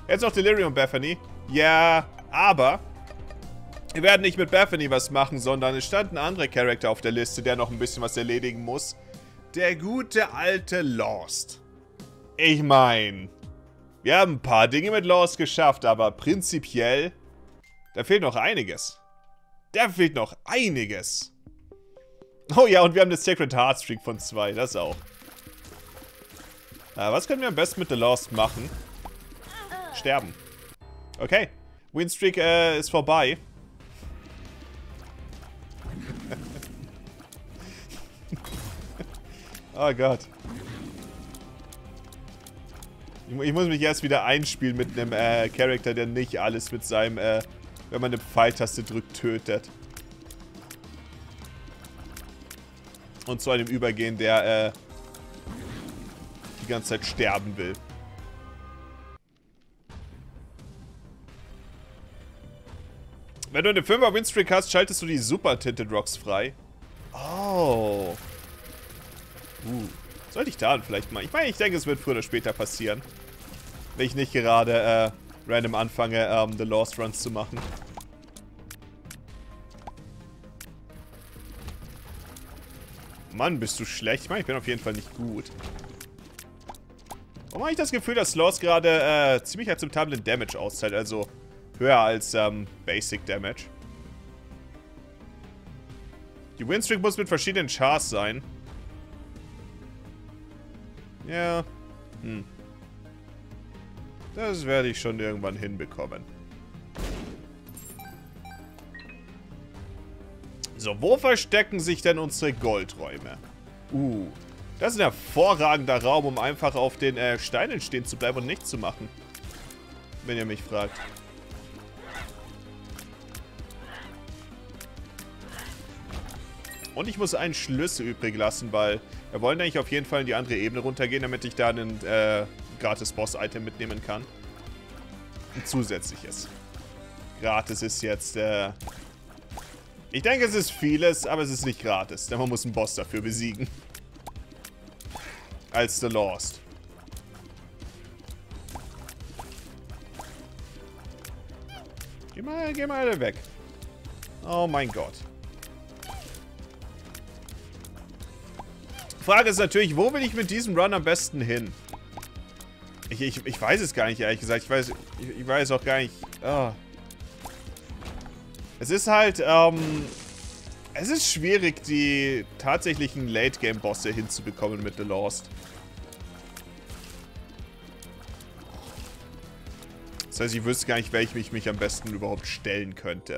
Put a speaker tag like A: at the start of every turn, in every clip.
A: Jetzt noch Delirium Bethany. Ja, aber wir werden nicht mit Bethany was machen, sondern es stand ein anderer Charakter auf der Liste, der noch ein bisschen was erledigen muss. Der gute alte Lost. Ich meine, wir haben ein paar Dinge mit Lost geschafft, aber prinzipiell, da fehlt noch einiges. Da fehlt noch einiges. Oh ja, und wir haben eine Sacred Heart Streak von 2, das auch. Was können wir am besten mit The Lost machen? Sterben. Okay, Winstreak ist vorbei. Oh Gott. Ich muss mich erst wieder einspielen mit einem Charakter, der nicht alles mit seinem, wenn man eine Pfeiltaste drückt, tötet. Und zu einem übergehen, der die ganze Zeit sterben will. Wenn du eine 5er Winstreak hast, schaltest du die Super Tinted Rocks frei. Oh. Sollte ich da vielleicht mal... Ich meine, ich denke, es wird früher oder später passieren. Wenn ich nicht gerade random anfange, The Lost Runs zu machen. Mann, bist du schlecht? Ich meine, ich bin auf jeden Fall nicht gut. Warum habe ich das Gefühl, dass Lost gerade ziemlich akzeptablen Damage auszahlt? Also höher als Basic Damage. Die Winstreak muss mit verschiedenen Chars sein. Ja. Das werde ich schon irgendwann hinbekommen. So, wo verstecken sich denn unsere Goldräume? Das ist ein hervorragender Raum, um einfach auf den Steinen stehen zu bleiben und nichts zu machen. Wenn ihr mich fragt. Und ich muss einen Schlüssel übrig lassen, weil wir wollen eigentlich auf jeden Fall in die andere Ebene runtergehen, damit ich da ein gratis Boss-Item mitnehmen kann. Ein zusätzliches. Gratis ist jetzt, ich denke, es ist vieles, aber es ist nicht gratis, denn man muss einen Boss dafür besiegen. Als The Lost. Geh mal weg. Oh mein Gott. Frage ist natürlich, wo will ich mit diesem Run am besten hin? Ich weiß es gar nicht, ehrlich gesagt. Ich weiß auch gar nicht. Oh. Es ist halt, es ist schwierig, die tatsächlichen Late-Game-Bosse hinzubekommen mit The Lost. Das heißt, ich wüsste gar nicht, welchem ich mich am besten überhaupt stellen könnte.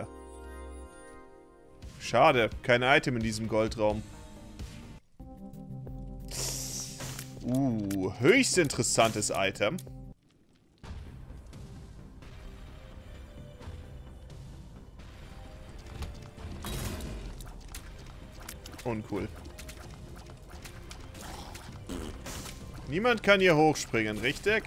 A: Schade, kein Item in diesem Goldraum. Höchst interessantes Item. Uncool. Niemand kann hier hochspringen, richtig?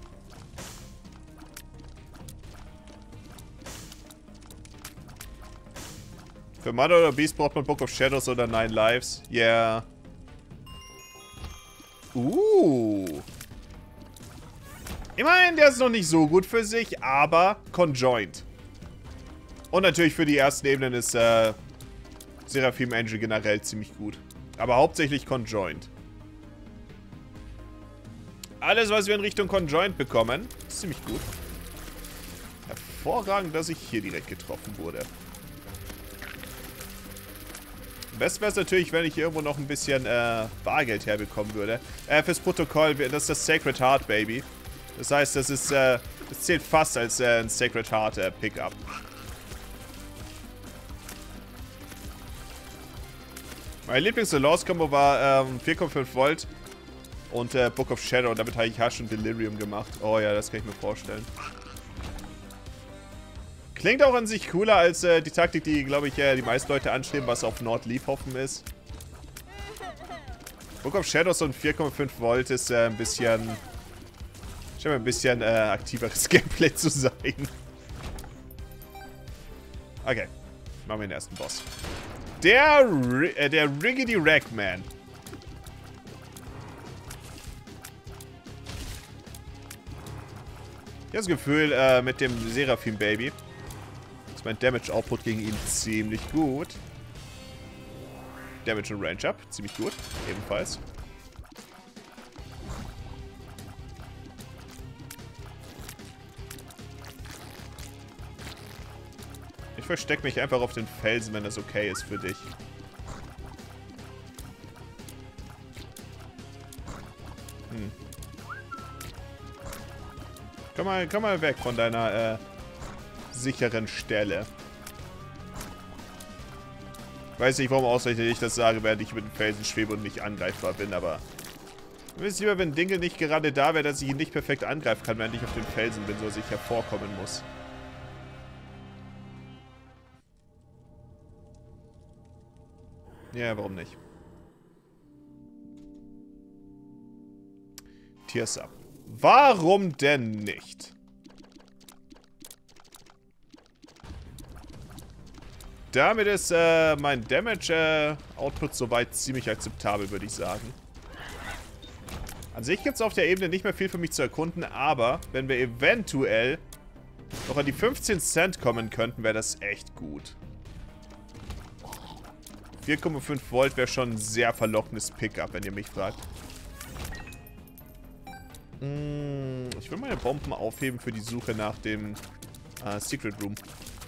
A: Für Mother oder Beast braucht man Book of Shadows oder 9 Lives. Yeah. Immerhin, der ist noch nicht so gut für sich, aber conjoined. Und natürlich für die ersten Ebenen ist Seraphim Angel generell ziemlich gut. Aber hauptsächlich conjoined. Alles, was wir in Richtung conjoined bekommen, ist ziemlich gut. Hervorragend, dass ich hier direkt getroffen wurde. Am besten wäre es natürlich, wenn ich irgendwo noch ein bisschen Bargeld herbekommen würde. Fürs Protokoll, das ist das Sacred Heart, Baby. Das heißt, das ist, das zählt fast als ein Sacred Heart Pickup. Mein Lieblings-Lost-Combo war 4,5 Volt und Book of Shadow. Damit habe ich Hush und Delirium gemacht. Oh ja, das kann ich mir vorstellen. Klingt auch an sich cooler als die Taktik, die, glaube ich, die meisten Leute anstreben, was auf Nord-Leaf hoffen ist. Book of Shadows und 4,5 Volt ist ein bisschen... scheint mir ein bisschen aktiveres Gameplay zu sein. Okay, machen wir den ersten Boss. Der Riggedy Ragman. habe das Gefühl, mit dem Seraphim Baby ist mein Damage Output gegen ihn ziemlich gut. Damage und Range Up, ziemlich gut, ebenfalls. Ich verstecke mich einfach auf den Felsen, wenn das okay ist für dich. Komm mal weg von deiner sicheren Stelle. Weiß nicht, warum ausgerechnet ich das sage, während ich mit dem Felsen schwebe und nicht angreifbar bin, aber... Mir ist lieber, wenn Dinge nicht gerade da wäre, dass ich ihn nicht perfekt angreifen kann, während ich auf dem Felsen bin, so dass ich hervorkommen muss. Ja, warum nicht? Tears Up. Warum denn nicht? Damit ist mein Damage-Output soweit ziemlich akzeptabel, würde ich sagen. An sich gibt es auf der Ebene nicht mehr viel für mich zu erkunden, aber wenn wir eventuell noch an die 15 Cent kommen könnten, wäre das echt gut. 4,5 Volt wäre schon ein sehr verlockendes Pickup, wenn ihr mich fragt. Ich will meine Bomben aufheben für die Suche nach dem Secret Room.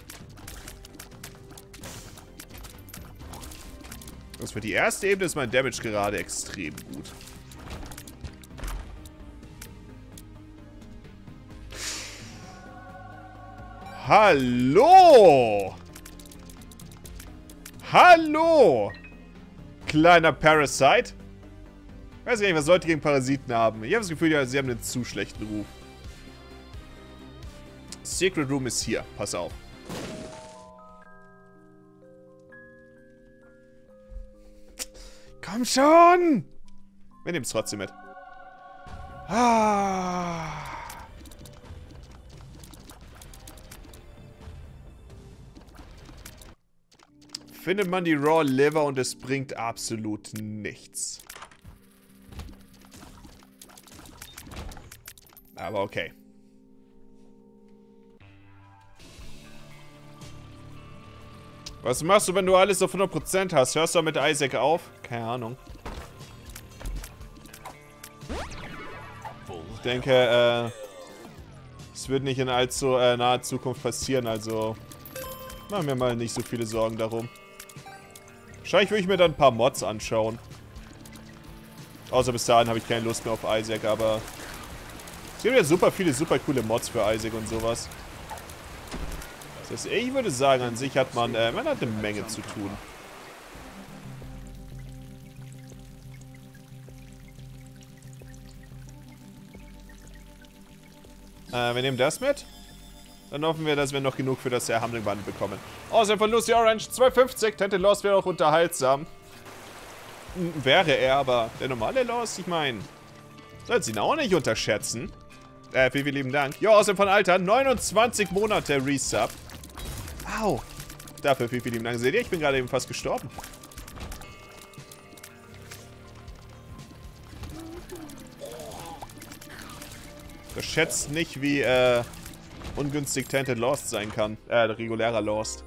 A: Also für die erste Ebene ist mein Damage gerade extrem gut. Hallo! Hallo! Kleiner Parasite. Ich weiß gar nicht, was Leute gegen Parasiten haben. Ich habe das Gefühl, ja, sie haben einen zu schlechten Ruf. Secret Room ist hier. Pass auf. Komm schon! Wir nehmen es trotzdem mit. Findet man die Raw Liver und es bringt absolut nichts. Aber okay. Was machst du, wenn du alles auf 100% hast? Hörst du mit Isaac auf? Keine Ahnung. Ich denke, es wird nicht in allzu naher Zukunft passieren, also machen wir mal nicht so viele Sorgen darum. Wahrscheinlich würde ich mir dann ein paar Mods anschauen. Außer bis dahin habe ich keine Lust mehr auf Isaac, aber es gibt ja super viele, super coole Mods für Isaac und sowas. Das heißt, ich würde sagen, an sich hat man hat eine Menge zu tun. Wir nehmen das mit. Dann hoffen wir, dass wir noch genug für das Humbling Bundle bekommen. Außerdem von Lucy Orange 2,50. Tented Lost wäre auch unterhaltsam. Wäre er, aber der normale Lost, ich meine, sollst ihn auch nicht unterschätzen. Vielen lieben Dank. Ja, außerdem von Alter, 29 Monate Resub. Au. Dafür vielen lieben Dank. Seht ihr, ich bin gerade eben fast gestorben. Das schätzt nicht, wie ungünstig Tented Lost sein kann. Regulärer Lost.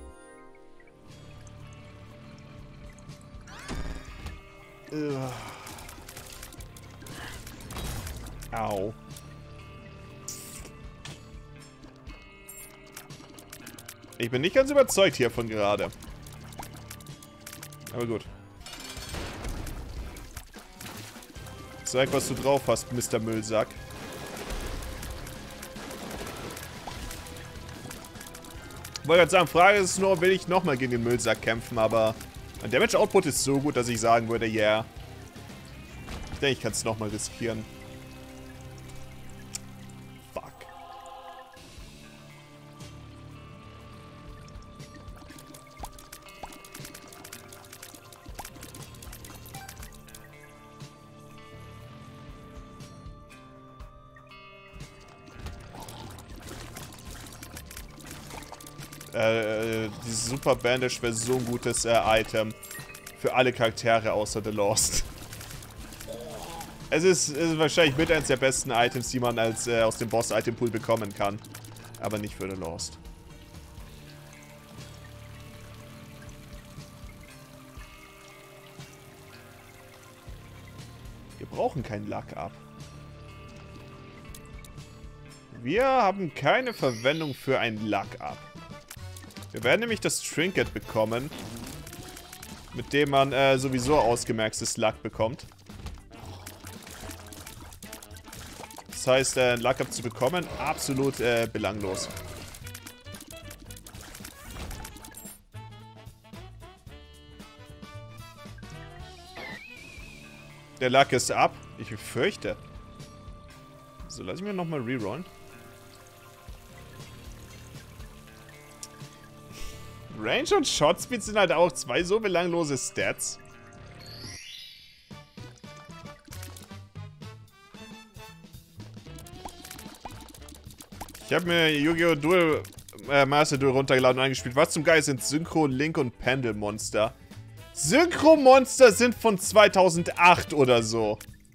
A: Au. Ich bin nicht ganz überzeugt hiervon gerade. Aber gut. Zeig, was du drauf hast, Mr. Müllsack. Ich wollte gerade sagen, Frage ist nur, will ich nochmal gegen den Müllsack kämpfen, aber mein Damage Output ist so gut, dass ich sagen würde, yeah. Ich denke, ich kann es nochmal riskieren. Fuck. Dieses Super Bandage wäre so ein gutes Item für alle Charaktere außer The Lost. Es ist wahrscheinlich mit eines der besten Items, die man als aus dem Boss-Item-Pool bekommen kann. Aber nicht für The Lost. Wir brauchen keinen Luck-Up. Wir haben keine Verwendung für ein Luck-Up. Wir werden nämlich das Trinket bekommen, mit dem man sowieso ausgemerktes Luck bekommt. Das heißt, ein Luck-Up zu bekommen, absolut belanglos. Der Luck ist ab. Ich befürchte. So, lass ich mir nochmal rerollen. Range und Shotspeed sind halt auch zwei so belanglose Stats. Ich habe mir Yu-Gi-Oh! Duel Master Duel runtergeladen und eingespielt. Was zum Geil sind Synchro, Link und Pendelmonster? Synchro-Monster sind von 2008 oder so.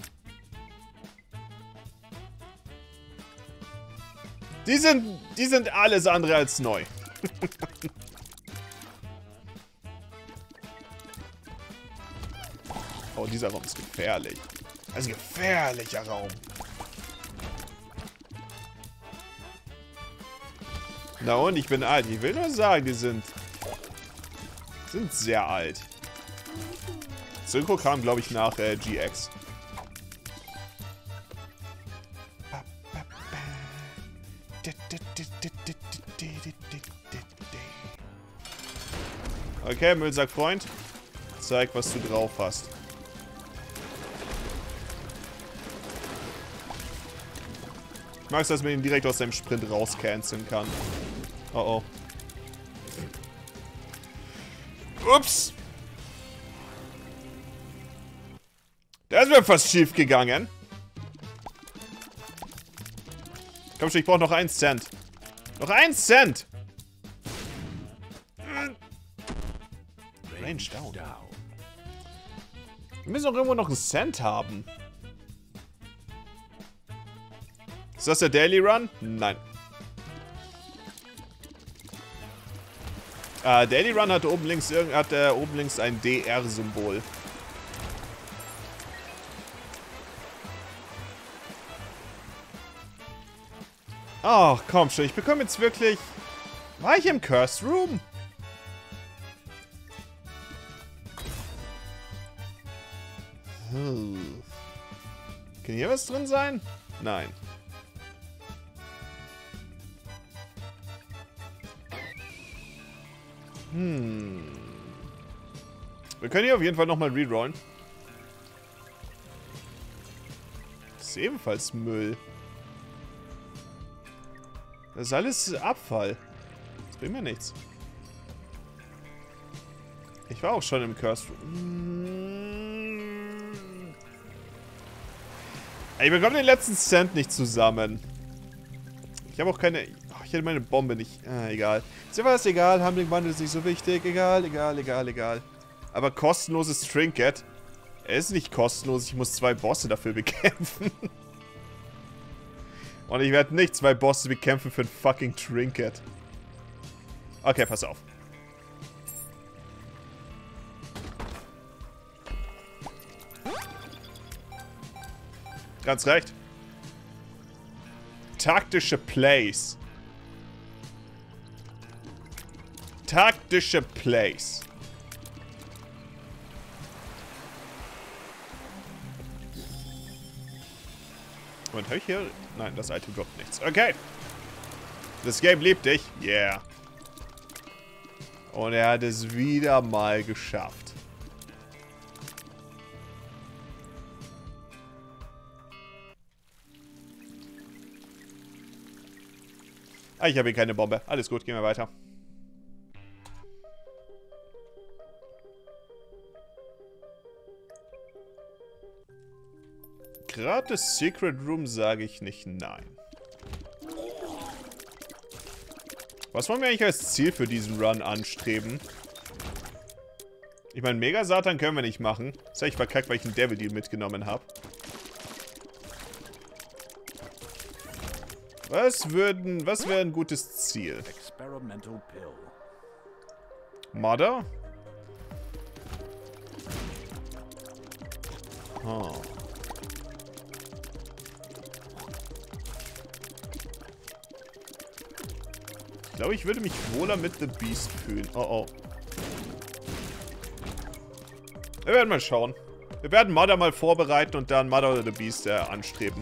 A: Die sind alles andere als neu. Oh, dieser Raum ist gefährlich. Das ist ein gefährlicher Raum. Na und, ich bin alt. Ich will nur sagen, die sind sehr alt. Synchro kam, glaube ich, nach GX. Okay, Müllsackfreund. Zeig, was du drauf hast. Ich mag es, dass man ihn direkt aus seinem Sprint rauscanceln kann. Oh oh. Ups. Das wäre fast schief gegangen. Komm schon, ich brauche noch 1 Cent. Noch 1 Cent! Range down. Wir müssen doch irgendwo noch einen Cent haben. Ist das der Daily Run? Nein. Daily Run hat oben links ein DR-Symbol. Ach, komm schon. Ich bekomme jetzt wirklich... War ich im Cursed Room? Kann hier was drin sein? Nein. Wir können hier auf jeden Fall nochmal rerollen. Das ist ebenfalls Müll. Das ist alles Abfall. Das bringt mir nichts. Ich war auch schon im Cursed Room. Ich bekomme den letzten Cent nicht zusammen. Ich habe auch keine... Oh, ich hätte meine Bombe nicht... egal. Ist ja was, egal. Handling-Wandel ist nicht so wichtig. Egal, egal, egal, egal. Aber kostenloses Trinket. Er ist nicht kostenlos. Ich muss 2 Bosse dafür bekämpfen. Und ich werde nicht 2 Bosse bekämpfen für ein fucking Trinket. Okay, pass auf. Ganz recht. Taktische Plays. Taktische Plays. Und habe ich hier... Nein, das Item droppt nichts. Okay. Das Game liebt dich. Yeah. Und er hat es wieder mal geschafft. Ah, ich habe hier keine Bombe. Alles gut, gehen wir weiter. Gratis Secret Room sage ich nicht nein. Was wollen wir eigentlich als Ziel für diesen Run anstreben? Ich meine, Mega Satan können wir nicht machen. Das habe ich verkackt, weil ich einen Devil Deal mitgenommen habe. Was wäre ein gutes Ziel? Mother? Oh. Ich glaube, ich würde mich wohler mit The Beast fühlen. Oh, oh. Wir werden mal schauen. Wir werden Mother mal vorbereiten und dann Mother oder The Beast anstreben.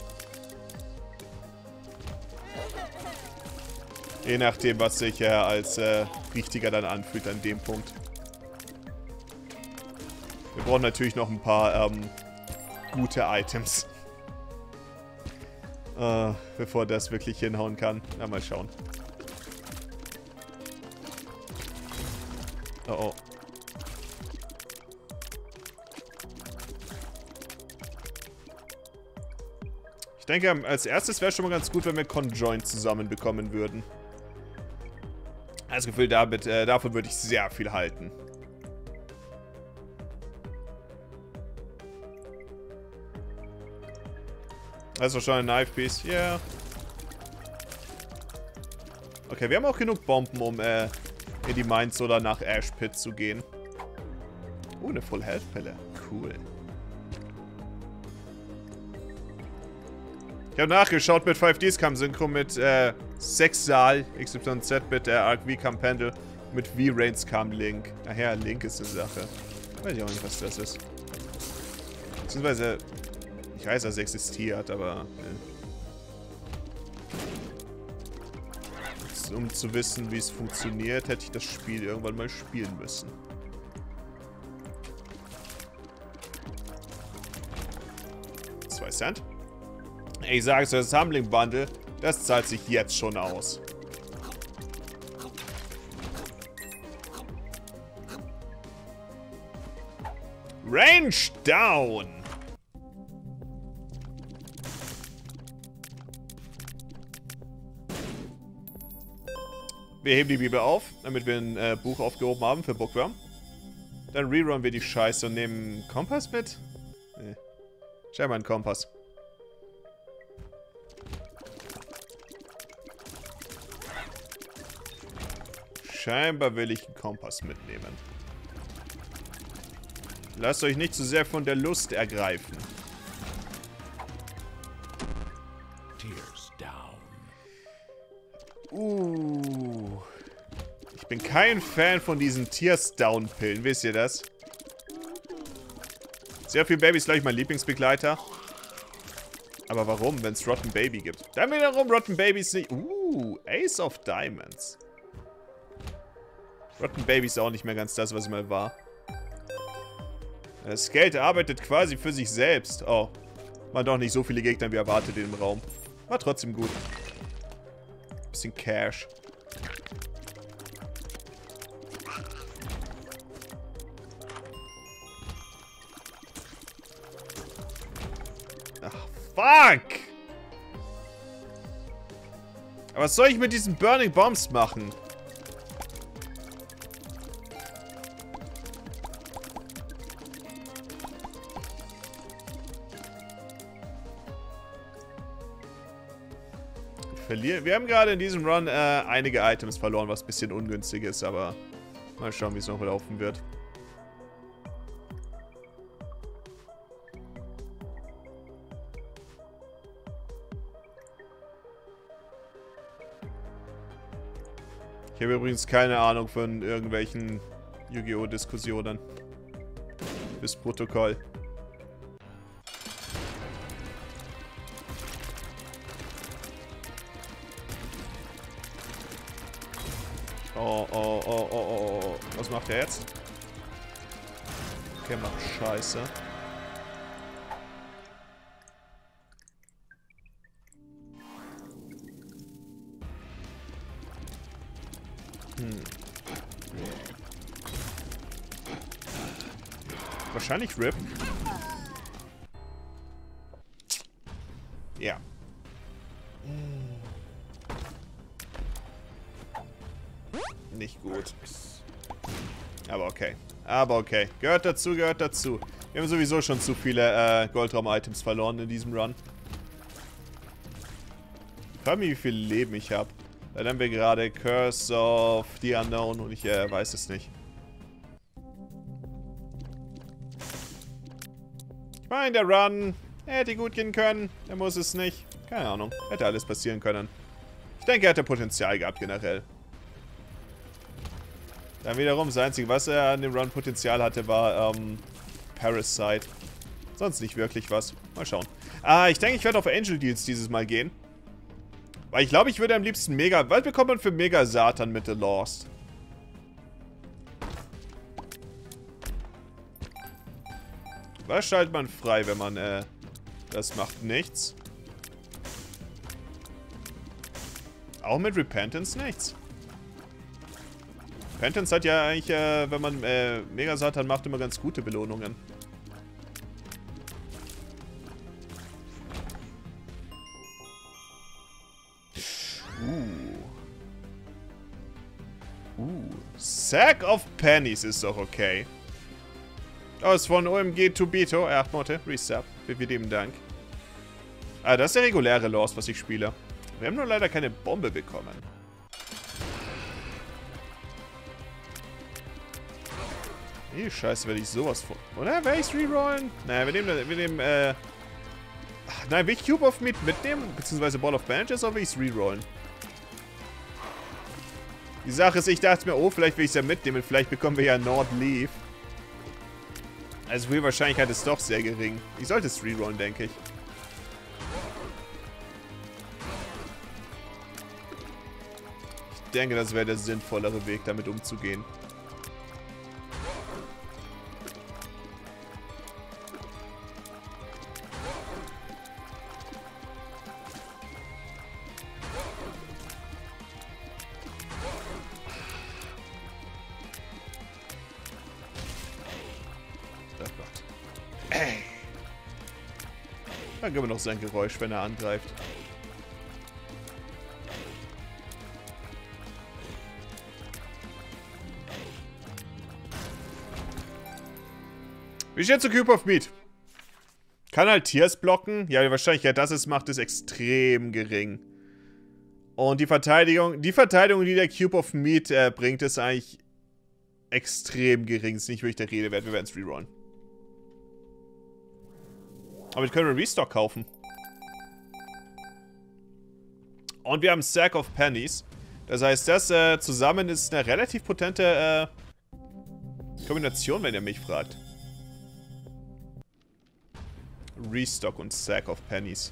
A: Je nachdem, was sich als richtiger dann anfühlt an dem Punkt. Wir brauchen natürlich noch ein paar gute Items. Bevor das wirklich hinhauen kann. Na, mal schauen. Oh, oh. Ich denke, als erstes wäre schon mal ganz gut, wenn wir Conjoint zusammenbekommen würden. Das Gefühl, davon würde ich sehr viel halten. Das ist schon ein Knife Piece. Ja. Yeah. Okay, wir haben auch genug Bomben, um in die Mines oder nach Ash Pit zu gehen. Oh, eine Full Health Pille. Cool. Ich habe nachgeschaut mit 5Ds kam Synchro mit 6 Saal, XYZ mit der Arc V kam Pendel, mit V-Rains kam Link. Daher, Link ist eine Sache. Weiß ich auch nicht, was das ist. Beziehungsweise, ich weiß, dass es existiert, aber... Um zu wissen, wie es funktioniert, hätte ich das Spiel irgendwann mal spielen müssen. $2 Ich sage es, das Humbling Bundle, das zahlt sich jetzt schon aus. Range down! Wir heben die Bibel auf, damit wir ein Buch aufgehoben haben für Bookworm. Dann rerunnen wir die Scheiße und nehmen einen Kompass mit? Nee. Scheinbar einen Kompass. Scheinbar will ich einen Kompass mitnehmen. Lasst euch nicht zu sehr von der Lust ergreifen. Ich bin kein Fan von diesen Tears-Down-Pillen, wisst ihr das? Sehr viel Baby ist gleich mein Lieblingsbegleiter. Aber warum, wenn es Rotten Baby gibt? Dann wiederum Rotten Babies nicht... Ace of Diamonds. Rotten Baby ist auch nicht mehr ganz das, was es mal war. Das Geld arbeitet quasi für sich selbst. Oh. Waren doch nicht so viele Gegner wie erwartet in dem Raum. War trotzdem gut. Bisschen Cash. Ach, fuck! Aber was soll ich mit diesen Burning Bombs machen? Wir haben gerade in diesem Run einige Items verloren, was ein bisschen ungünstig ist, aber mal schauen, wie es noch laufen wird. Ich habe übrigens keine Ahnung von irgendwelchen Yu-Gi-Oh! Diskussionen. Fürs Protokoll. Oh. Was macht er jetzt? Okay, macht Scheiße. Wahrscheinlich RIP. Ja. Nicht gut. Aber okay. Aber okay. Gehört dazu, gehört dazu. Wir haben sowieso schon zu viele Goldraum-Items verloren in diesem Run. frage mich, wie viel Leben ich habe. Dann haben wir gerade Curse of the Unknown und ich weiß es nicht. Ich meine, der Run hätte gut gehen können. Er muss es nicht. Keine Ahnung. Hätte alles passieren können. Ich denke, er hätte Potenzial gehabt generell. Dann wiederum, das Einzige, was er an dem Run Potenzial hatte, war Parasite. Sonst nicht wirklich was. Mal schauen. Ich denke, ich werde auf Angel Deals dieses Mal gehen. Weil ich glaube, ich würde am liebsten Mega... Was bekommt man für Mega Satan mit The Lost? Was schaltet man frei, wenn man das macht? Nichts. Auch mit Repentance nichts. Repentance hat ja eigentlich, wenn man Mega Satan macht, immer ganz gute Belohnungen. Sack of Pennies ist doch okay. Oh, ist von OMG Tubito. 8 Monate. Resub. Vielen lieben Dank. Das ist der reguläre Lost, was ich spiele. Wir haben nur leider keine Bombe bekommen. Scheiße, werde ich sowas von... Oder? Werde ich es rerollen? Naja, wir nehmen, nein, will ich Cube of Meat mitnehmen? Beziehungsweise Ball of Bandages, oder will ich es rerollen? Die Sache ist, ich dachte mir, oh, vielleicht will ich es ja mitnehmen. Vielleicht bekommen wir ja Nord Leaf. Also die Wahrscheinlichkeit ist doch sehr gering. Ich sollte es rerollen, denke ich. Ich denke, das wäre der sinnvollere Weg, damit umzugehen. Dann geben wir noch sein Geräusch, wenn er angreift. Wie steht zu Cube of Meat? Kann halt Tiers blocken? Ja, die Wahrscheinlichkeit, dass es macht, ist extrem gering. Und die Verteidigung, die der Cube of Meat bringt, ist eigentlich extrem gering. Ist nicht wirklich der Rede wert. Wir werden es rerollen. Aber wir können einen Restock kaufen. Und wir haben Sack of Pennies. Das heißt, das zusammen ist eine relativ potente Kombination, wenn ihr mich fragt. Restock und Sack of Pennies.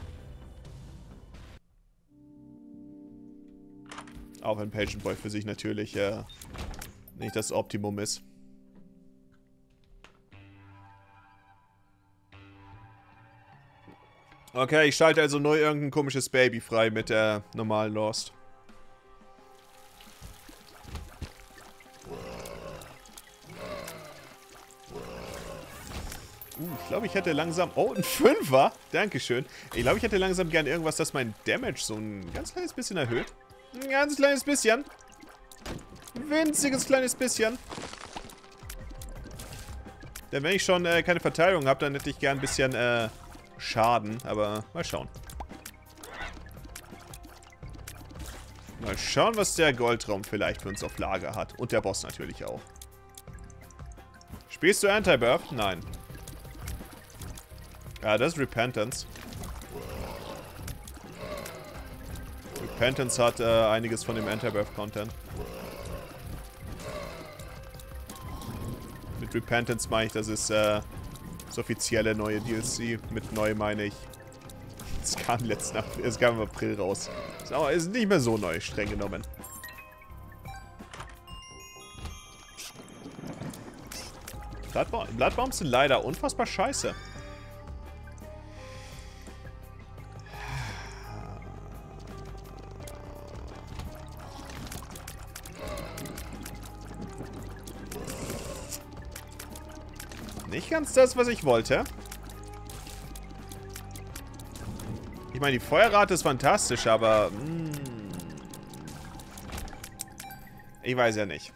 A: Auch wenn Patient Boy für sich natürlich nicht das Optimum ist. Okay, ich schalte also nur irgendein komisches Baby frei mit der normalen Lost. Ich glaube, ich hätte langsam... Oh, ein 5er. Dankeschön. Ich glaube, ich hätte langsam gern irgendwas, das mein Damage so ein ganz kleines bisschen erhöht. Ein ganz kleines bisschen. Ein winziges kleines bisschen. Denn wenn ich schon keine Verteidigung habe, dann hätte ich gern ein bisschen Schaden. Aber mal schauen. Mal schauen, was der Goldraum vielleicht für uns auf Lager hat. Und der Boss natürlich auch. Spielst du Anti-Birth? Nein. Ja, das ist Repentance. Repentance hat einiges von dem Anti-Birth-Content. Mit Repentance meine ich, das ist das offizielle neue DLC. Mit neu meine ich, es kam im April raus. Ist nicht mehr so neu, streng genommen. Bloodbombs sind leider unfassbar scheiße. Nicht ganz das, was ich wollte. Ich meine, die Feuerrate ist fantastisch, aber... ich weiß ja nicht.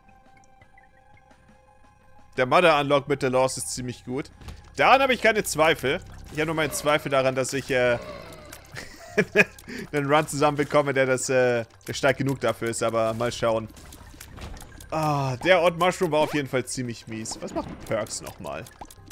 A: Der Mother Unlock mit The Lost ist ziemlich gut. Daran habe ich keine Zweifel. Ich habe nur meinen Zweifel daran, dass ich einen Run zusammenbekomme, der stark genug dafür ist, aber mal schauen. Ah, der Odd Mushroom war auf jeden Fall ziemlich mies. Was macht Perks nochmal?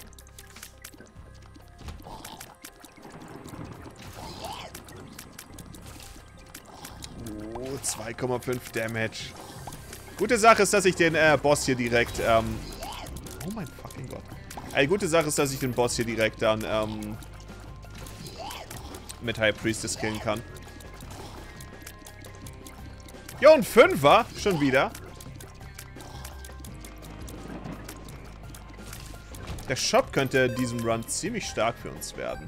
A: Oh, 2,5 Damage. Gute Sache ist, dass ich den Boss hier direkt, oh mein fucking Gott. Eine gute Sache ist, dass ich den Boss hier direkt dann, mit High Priestess killen kann. Jo, ein 5er. Schon wieder. Der Shop könnte in diesem Run ziemlich stark für uns werden.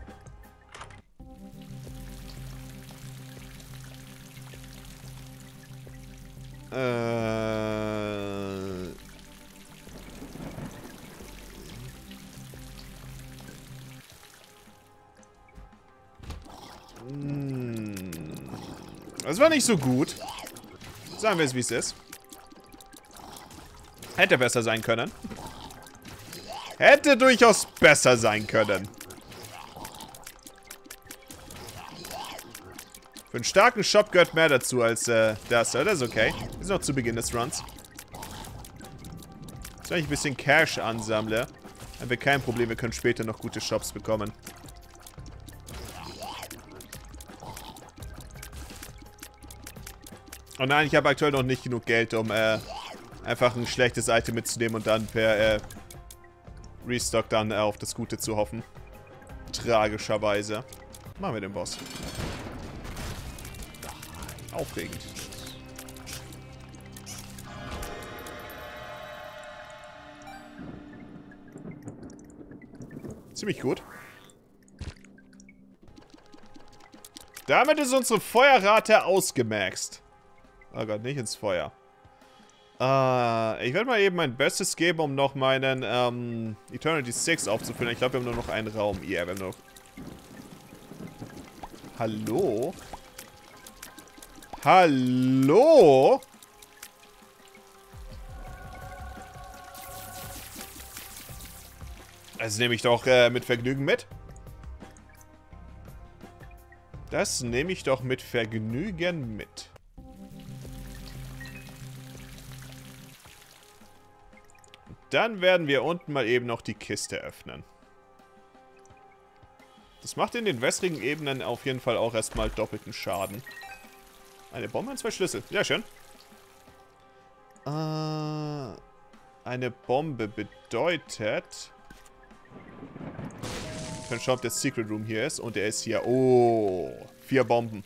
A: Das war nicht so gut. Sagen wir es, wie es ist. Hätte besser sein können. Hätte durchaus besser sein können. Für einen starken Shop gehört mehr dazu als das. Das ist okay. Das ist noch zu Beginn des Runs. Jetzt, wenn ich ein bisschen Cash ansammle, haben wir kein Problem. Wir können später noch gute Shops bekommen. Oh nein, ich habe aktuell noch nicht genug Geld, um einfach ein schlechtes Item mitzunehmen und dann per Restock dann auf das Gute zu hoffen. Tragischerweise. Machen wir den Boss. Aufregend. Ziemlich gut. Damit ist unsere Feuerrate ausgemaxt. Oh Gott, nicht ins Feuer. Ich werde mal eben mein Bestes geben, um noch meinen Eternity 6 aufzufüllen. Ich glaube, wir haben nur noch einen Raum. Ja, wir haben noch... Hallo? Hallo? Das nehme ich doch mit Vergnügen mit. Das nehme ich doch mit Vergnügen mit. Dann werden wir unten mal eben noch die Kiste öffnen. Das macht in den wässrigen Ebenen auf jeden Fall auch erstmal doppelten Schaden. Eine Bombe und 2 Schlüssel. Sehr schön. Eine Bombe bedeutet... Ich kann schauen, ob der Secret Room hier ist. Und er ist hier. Oh, 4 Bomben.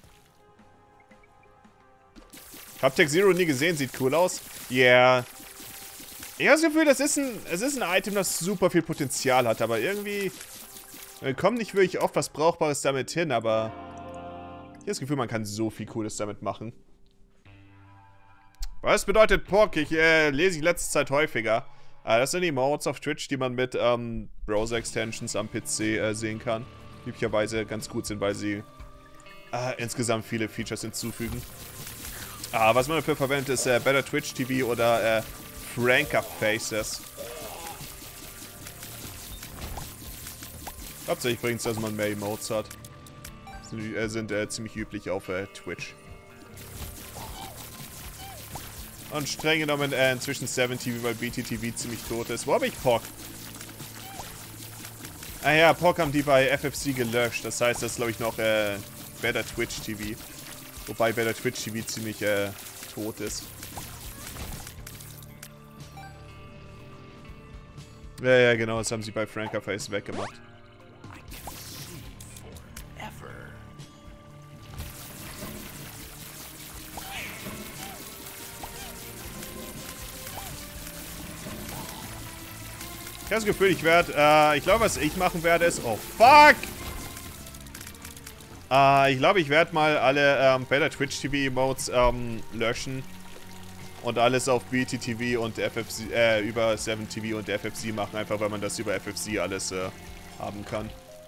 A: Ich habe Tech Zero nie gesehen. Sieht cool aus. Yeah. Ich habe das Gefühl, es ist ein Item, das super viel Potenzial hat. Aber irgendwie... Wir kommen nicht wirklich oft was Brauchbares damit hin, aber... Ich habe das Gefühl, man kann so viel Cooles damit machen. Was bedeutet Pork? Ich lese in letzter Zeit häufiger. Das sind die Modes auf Twitch, die man mit Browser-Extensions am PC sehen kann. Die üblicherweise ganz gut sind, weil sie insgesamt viele Features hinzufügen. Was man dafür verwendet, ist Better Twitch TV oder Franker Faces. Hauptsächlich bringt es, dass man mehr Emotes hat. Sind ziemlich üblich auf Twitch. Und streng genommen inzwischen 7TV, weil BTTV ziemlich tot ist. Wo habe ich Pork? Ah ja, Pork haben die bei FFC gelöscht. Das heißt, das ist glaube ich noch Better Twitch TV. Wobei Better Twitch TV ziemlich tot ist. Ja, genau, das haben sie bei Frankerface weggemacht. Ich habe das Gefühl, ich glaube, was ich machen werde ist... Oh, fuck! Ich glaube, ich werde mal alle Better Twitch TV Emotes löschen. Und alles auf BTTV und FFC, über 7TV und FFC machen. Einfach, weil man das über FFC alles haben kann.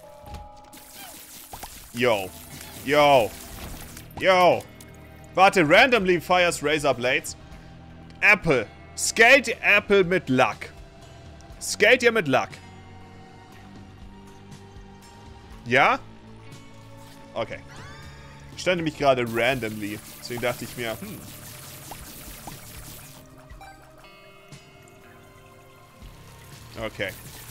A: Yo. Yo. Yo. Warte, randomly fires Razor Blades. Apple. Scaled Apple mit Luck. Scaled ihr mit Luck? Ja? Okay. stand nämlich gerade randomly. Deswegen dachte ich mir, Okay.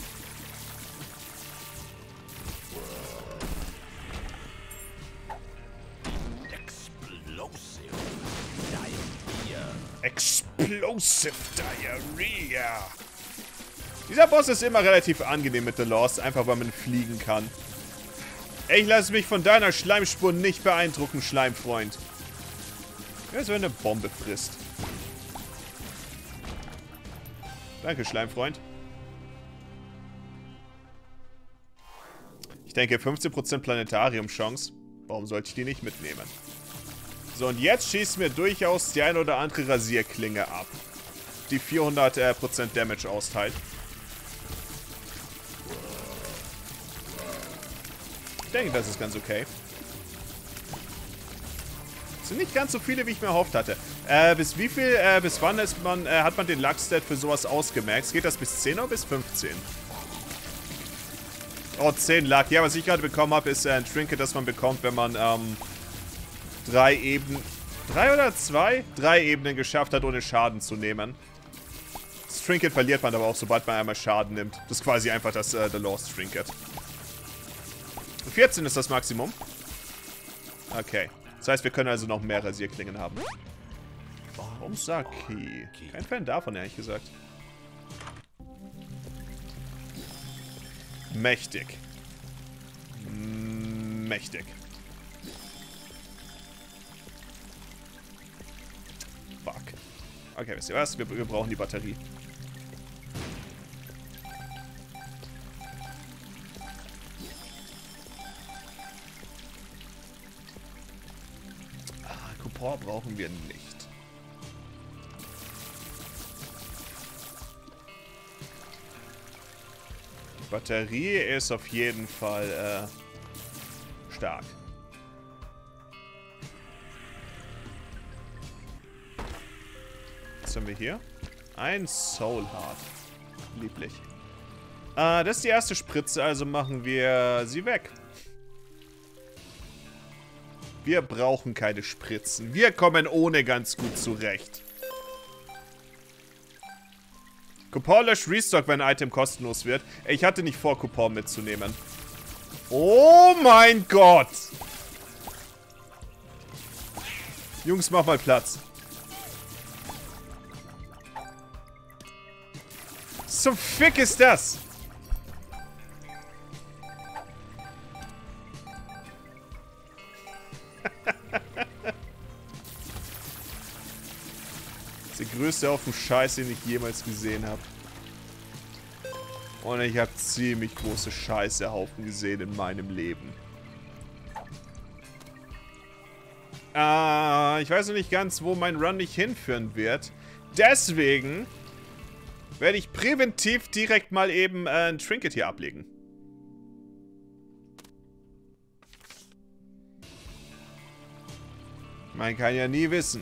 A: Explosive Diarrhea. Dieser Boss ist immer relativ angenehm mit The Lost, einfach weil man fliegen kann. Ich lasse mich von deiner Schleimspur nicht beeindrucken, Schleimfreund. Ja, so eine Bombe frisst. Danke, Schleimfreund. Ich denke, 15% Planetarium-Chance. Warum sollte ich die nicht mitnehmen? So, und jetzt schießt mir durchaus die ein oder andere Rasierklinge ab. Die 400% Damage austeilt. Ich denke, das ist ganz okay. Es sind nicht ganz so viele, wie ich mir erhofft hatte. Bis wann hat man den Luck-Stat für sowas ausgemaxt? Geht das bis 10 oder bis 15? Oh, 10 Luck. Ja, was ich gerade bekommen habe, ist ein Trinket, das man bekommt, wenn man 3 Ebenen geschafft hat, ohne Schaden zu nehmen. Das Trinket verliert man aber auch, sobald man einmal Schaden nimmt. Das ist quasi einfach das The Lost Trinket. 14 ist das Maximum. Okay. Das heißt, wir können also noch mehr Rasierklingen haben. Warum Saki? Kein Fan davon, ehrlich gesagt. Mächtig. Mächtig. Fuck. Okay, wisst ihr was? Wir brauchen die Batterie. Kupor brauchen wir nicht. Die Batterie ist auf jeden Fall stark. Was haben wir hier? Ein Soul Heart. Lieblich. Das ist die erste Spritze, also machen wir sie weg. Wir brauchen keine Spritzen. Wir kommen ohne ganz gut zurecht. Coupon löscht Restock, wenn ein Item kostenlos wird. Ich hatte nicht vor, Coupon mitzunehmen. Oh mein Gott! Jungs, mach mal Platz. Was zum Fick ist das? Das ist der größte Haufen Scheiß, den ich jemals gesehen habe. Und ich habe ziemlich große Scheißehaufen gesehen in meinem Leben. Ich weiß noch nicht ganz, wo mein Run mich hinführen wird. Deswegen werde ich präventiv direkt mal eben ein Trinket hier ablegen. Man kann ja nie wissen.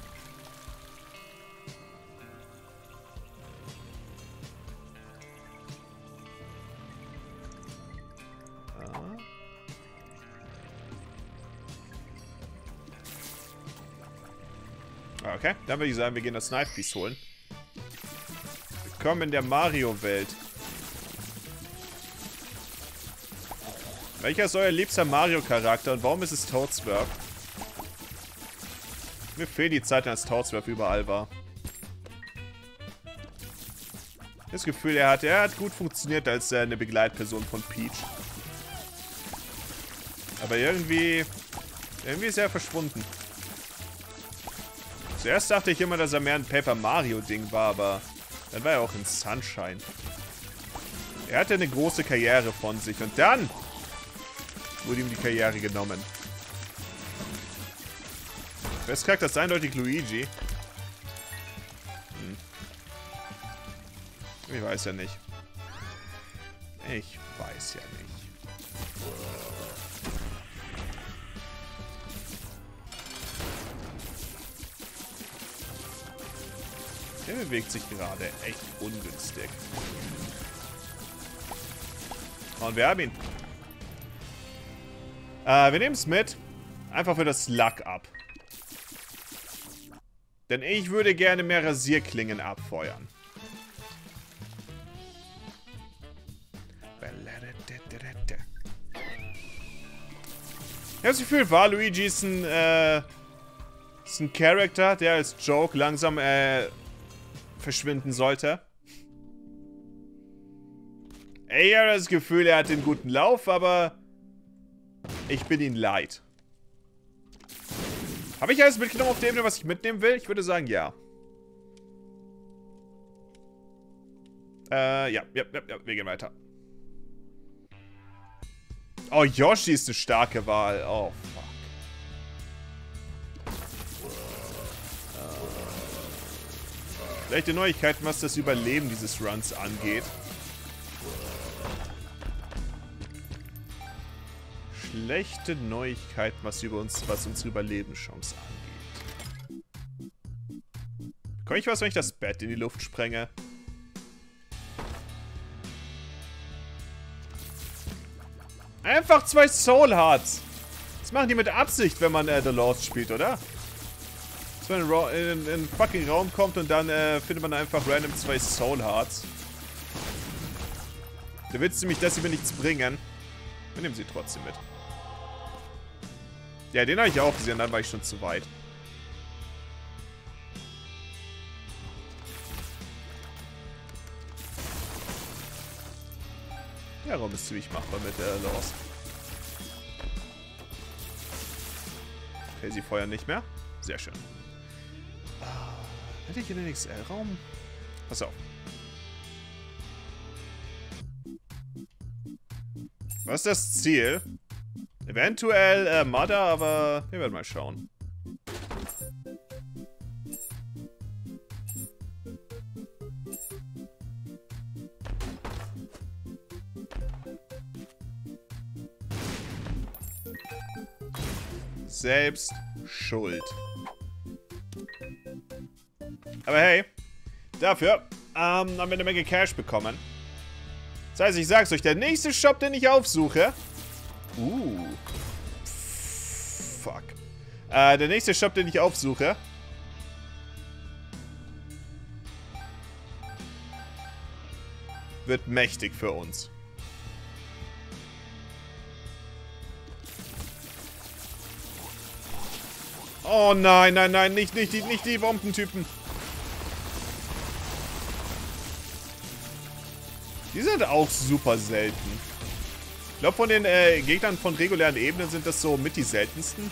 A: Okay, dann würde ich sagen, wir gehen das Knife Piece holen. Willkommen in der Mario-Welt. Welcher ist euer liebster Mario-Charakter und warum ist es Toadsworth? Mir fehlt die Zeit, als Toadsworth überall war. Das Gefühl, er hat gut funktioniert als eine Begleitperson von Peach. Aber irgendwie ist er verschwunden. Zuerst dachte ich immer, dass er mehr ein Paper Mario-Ding war, aber dann war er auch in Sunshine. Er hatte eine große Karriere von sich und dann wurde ihm die Karriere genommen. Best Charakter ist eindeutig Luigi. Ich weiß ja nicht. Ich weiß ja nicht. Der bewegt sich gerade echt ungünstig. Und wir haben ihn. Wir nehmen es mit. Einfach für das Luck ab. Denn ich würde gerne mehr Rasierklingen abfeuern. Ich habe das Gefühl, Waluigi ist ein Charakter, der als Joke langsam verschwinden sollte. Ich habe das Gefühl, er hat den guten Lauf, aber ich bin ihm leid. Habe ich alles mitgenommen auf der Ebene, was ich mitnehmen will? Ich würde sagen, ja. Ja, wir gehen weiter. Oh, Yoshi ist eine starke Wahl. Oh, fuck. Schlechte Neuigkeiten, was das Überleben dieses Runs angeht. Schlechte Neuigkeiten, was unsere Überlebenschance angeht. Bekomme ich was, wenn ich das Bett in die Luft sprenge? Einfach 2 Soul Hearts. Das machen die mit Absicht, wenn man The Lost spielt, oder? Dass man in einen fucking Raum kommt und dann findet man einfach random 2 Soul Hearts. Der Witz ist nämlich, dass sie mir nichts bringen. Wir nehmen sie trotzdem mit. Ja, den habe ich auch gesehen, dann war ich schon zu weit. Der Raum ist ziemlich machbar mit Lost. Okay, sie feuern nicht mehr. Sehr schön. Hätte ich in den XL-Raum? Pass auf. Was ist das Ziel? Eventuell Mother, aber wir werden mal schauen. Selbst schuld. Aber hey, dafür haben wir eine Menge Cash bekommen. Das heißt, ich sag's euch, der nächste Shop, den ich aufsuche... Fuck. Der nächste Shop, den ich aufsuche... wird mächtig für uns. Oh nein, nein, nein, nicht die Bombentypen. Die sind auch super selten. Ich glaube, von den Gegnern von regulären Ebenen sind das so mit die seltensten.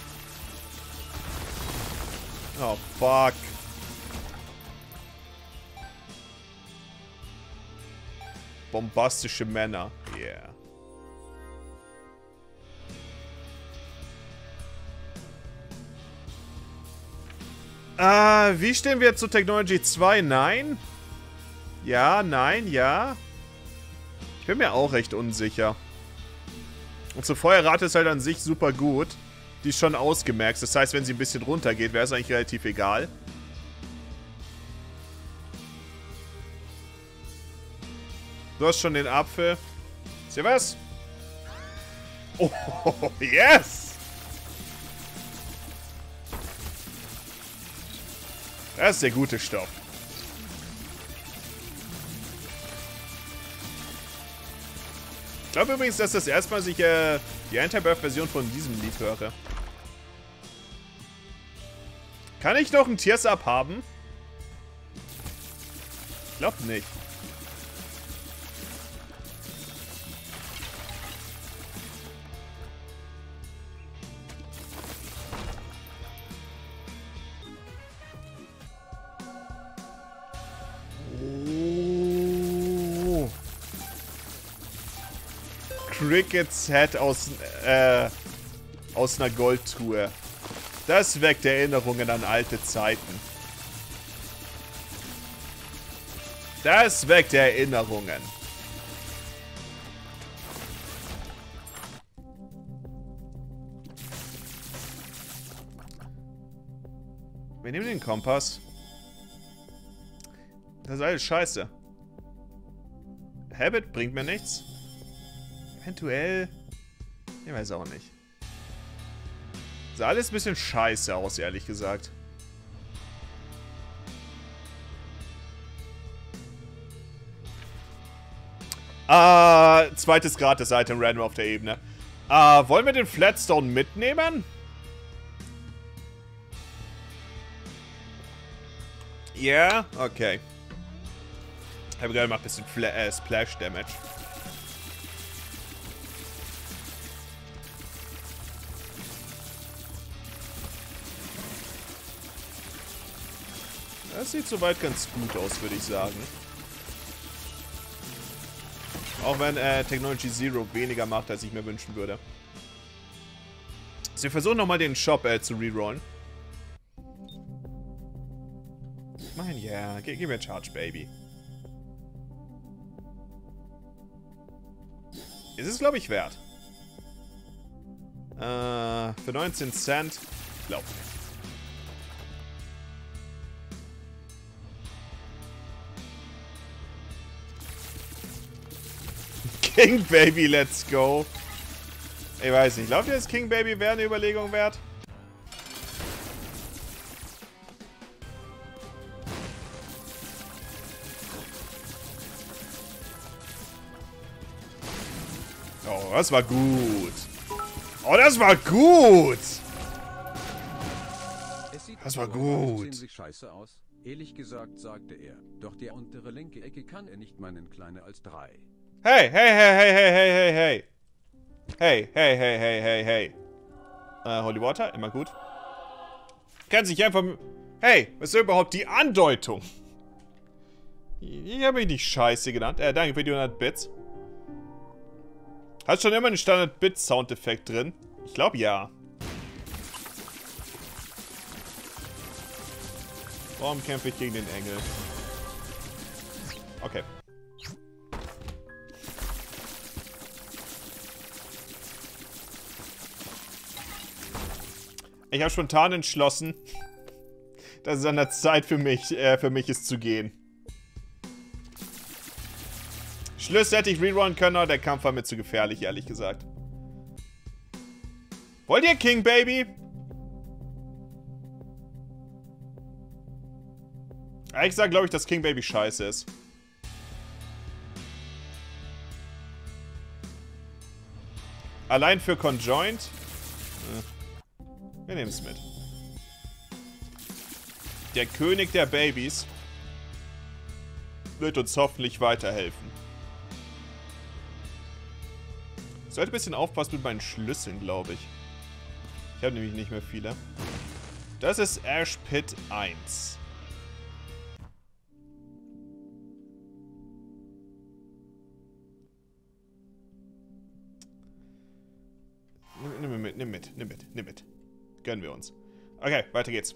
A: Oh, fuck. Bombastische Männer. Yeah. Wie stehen wir zu Technology 2? Nein? Ja, nein, ja. Ich bin mir auch recht unsicher. Unsere Feuerrate ist halt an sich super gut. Die ist schon ausgemerzt. Das heißt, wenn sie ein bisschen runter geht, wäre es eigentlich relativ egal. Du hast schon den Apfel. Ist hier was? Oh, yes! Das ist der gute Stoff. Ich glaube übrigens, dass das erstmal sich die Anti-Birth-Version von diesem Lied höre. Kann ich noch ein Tears-Up haben? Ich glaube nicht. Crickets Head aus einer Goldtruhe. Das weckt Erinnerungen an alte Zeiten. Das weckt Erinnerungen. Wir nehmen den Kompass. Das ist alles scheiße. Habit bringt mir nichts. Eventuell. Ich weiß auch nicht. Sah alles ein bisschen scheiße aus, ehrlich gesagt. Zweites Gratis-Item random auf der Ebene. Wollen wir den Flatstone mitnehmen? Ja, yeah? Okay. Ich habe gerade mal ein bisschen Splash-Damage. Das sieht soweit ganz gut aus, würde ich sagen. Auch wenn Technology Zero weniger macht, als ich mir wünschen würde. Also wir versuchen nochmal den Shop zu rerollen. Mein ja, gib mir Charge, Baby. Ist es, glaube ich, wert. Für 19 Cent. Glaub nicht. King Baby, let's go. Ich weiß nicht. Glaubt ihr, das King Baby wäre eine Überlegung wert? Oh, das war gut. Oh, das war gut. Das war gut.
B: Sieht scheiße aus. Ehrlich gesagt, sagte er. Doch der untere linke Ecke kann er nicht meinen kleiner als 3.
A: Hey, hey, hey, hey, hey, hey, hey, hey. Hey, hey, hey, hey, hey, hey. Holy Water, immer gut. Kann sich einfach... Hey, was ist überhaupt die Andeutung? Ich habe mich nicht scheiße genannt. Danke für die 100 Bits. Hat schon immer einen Standard-Bit-Soundeffekt drin? Ich glaube, ja. Warum kämpfe ich gegen den Engel? Okay. Ich habe spontan entschlossen, dass es an der Zeit für mich ist zu gehen. Schlüsse hätte ich rerollen können, aber der Kampf war mir zu gefährlich, ehrlich gesagt. Wollt ihr King Baby? Ehrlich gesagt glaube ich, dass King Baby scheiße ist. Allein für Conjoint? Wir nehmen es mit. Der König der Babys wird uns hoffentlich weiterhelfen. Ich sollte ein bisschen aufpassen mit meinen Schlüsseln, glaube ich. Ich habe nämlich nicht mehr viele. Das ist Ash Pit 1. Nimm mit. Gönnen wir uns. Okay, weiter geht's.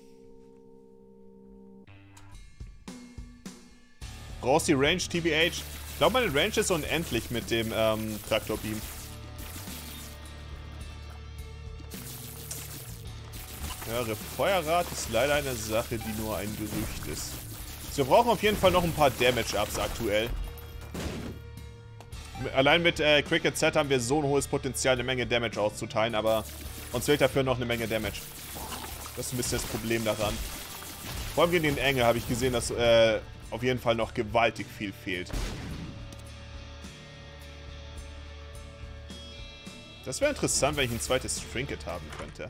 A: Brauchst die Range, TBH? Ich glaube, meine Range ist unendlich mit dem Traktorbeam. Höhere Feuerrate ist leider eine Sache, die nur ein Gerücht ist. So, wir brauchen auf jeden Fall noch ein paar Damage-Ups aktuell. Allein mit Cricket Set haben wir so ein hohes Potenzial, eine Menge Damage auszuteilen, aber uns fehlt dafür noch eine Menge Damage. Das ist ein bisschen das Problem daran. Vor allem gegen den Engel habe ich gesehen, dass auf jeden Fall noch gewaltig viel fehlt. Das wäre interessant, wenn ich ein zweites Trinket haben könnte.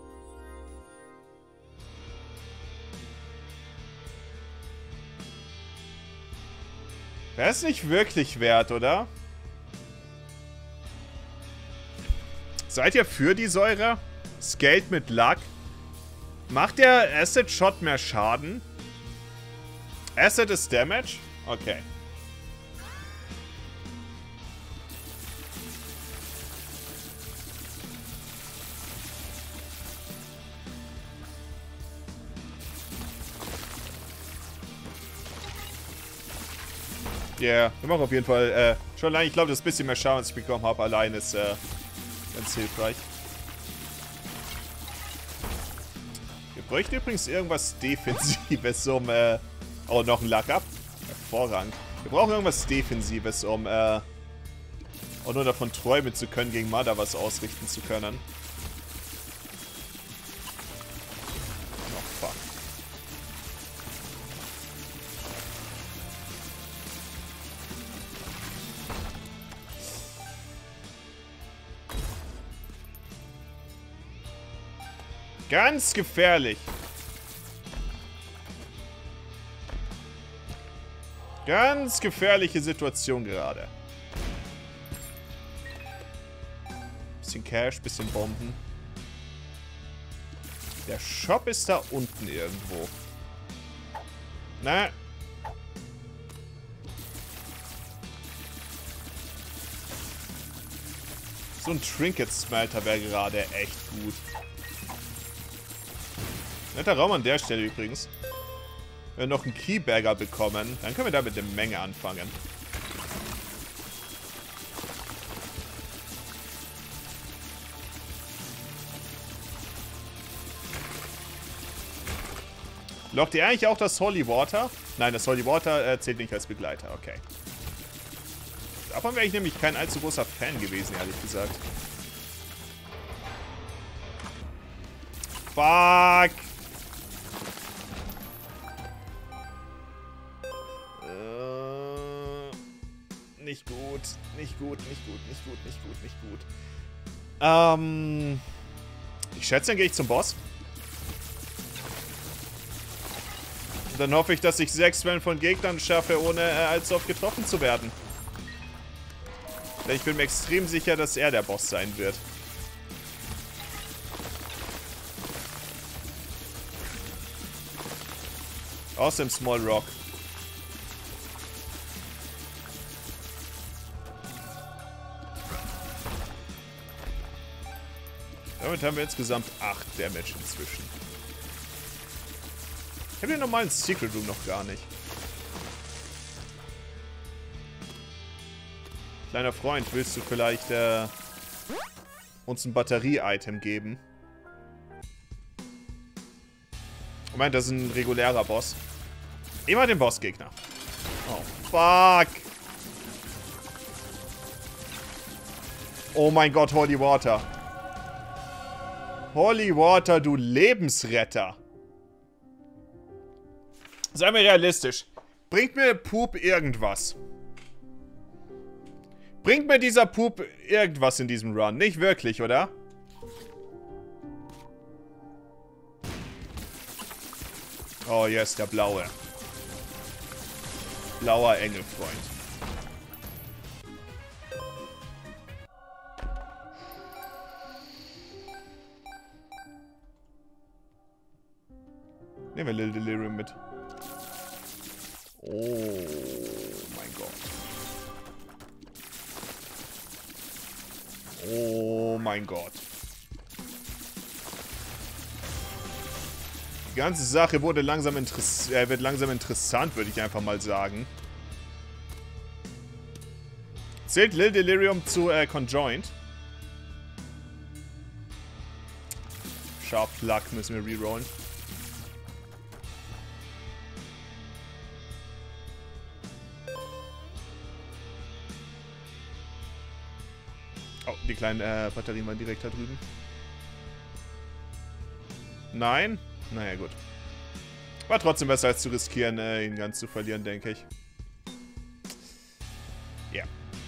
A: Wäre es nicht wirklich wert, oder? Seid ihr für die Säure? Scaled mit Luck? Macht der Acid Shot mehr Schaden? Acid ist Damage? Okay. Ja, yeah, wir machen auf jeden Fall, schon allein, ich glaube, das bisschen mehr Schaden, was ich bekommen habe, allein ist, ganz hilfreich. Wir bräuchten übrigens irgendwas Defensives, um, oh, noch ein Luck-Up. Hervorragend. Wir brauchen irgendwas Defensives, um, auch nur davon träumen zu können, gegen Mother was ausrichten zu können. Ganz gefährlich. Ganz gefährliche Situation gerade. Bisschen Cash, bisschen Bomben. Der Shop ist da unten irgendwo. Na. So ein Trinket-Smelter wäre gerade echt gut. Netter Raum an der Stelle übrigens. Wenn wir noch einen Keybagger bekommen, dann können wir damit eine Menge anfangen. Lockt ihr eigentlich auch das Holy Water? Nein, das Holy Water zählt nicht als Begleiter. Okay. Davon wäre ich nämlich kein allzu großer Fan gewesen, ehrlich gesagt. Fuck! Nicht gut. Nicht gut, nicht gut, nicht gut, nicht gut, nicht gut. Ich schätze, dann gehe ich zum Boss. Und dann hoffe ich, dass ich 6 Wellen von Gegnern schaffe, ohne allzu oft getroffen zu werden. Denn ich bin mir extrem sicher, dass er der Boss sein wird. Aus dem Small Rock. Damit haben wir insgesamt 8 Damage inzwischen. Ich habe den normalen Secret Room noch gar nicht. Kleiner Freund, willst du vielleicht uns ein Batterie-Item geben? Ich meine, das ist ein regulärer Boss. Immer den Bossgegner. Oh, fuck. Oh mein Gott, Holy Water. Holy Water, du Lebensretter. Seien wir realistisch. Bringt mir Poop irgendwas? Bringt mir dieser Poop irgendwas in diesem Run? Nicht wirklich, oder? Oh, yes, der blaue. Blauer Engelfreund. Nehmen wir Lil Delirium mit. Oh mein Gott. Oh mein Gott. Die ganze Sache wird langsam interessant, würde ich einfach mal sagen. Zählt Lil Delirium zu Conjoined? Sharp Luck müssen wir rerollen. Oh, die kleinen Batterien waren direkt da drüben. Nein? Naja, gut. War trotzdem besser, als zu riskieren, ihn ganz zu verlieren, denke ich. Ja.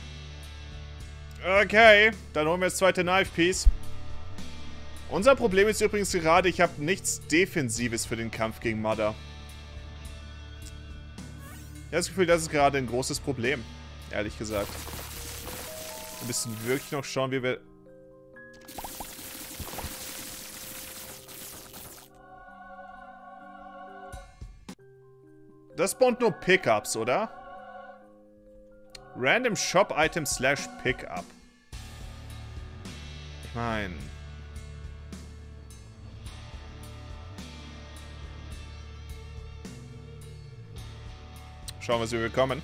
A: Okay, dann holen wir das zweite Knife Piece. Unser Problem ist übrigens gerade, ich habe nichts Defensives für den Kampf gegen Mother. Ich habe das Gefühl, das ist gerade ein großes Problem. Ehrlich gesagt. Wir müssen wirklich noch schauen, wie wir... Das spawnt nur Pickups, oder? Random Shop Item / Pickup. Ich meine... Schauen, was wir bekommen.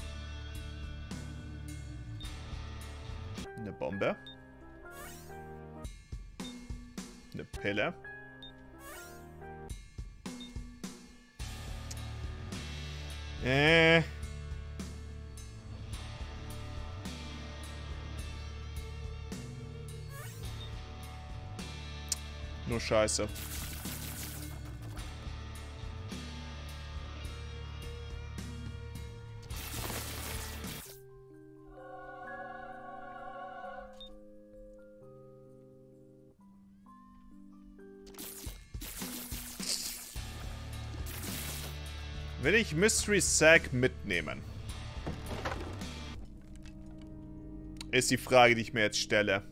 A: Eine Bombe. Eine Pille. Nur Scheiße. Will ich Mystery Sack mitnehmen? Ist die Frage, die ich mir jetzt stelle.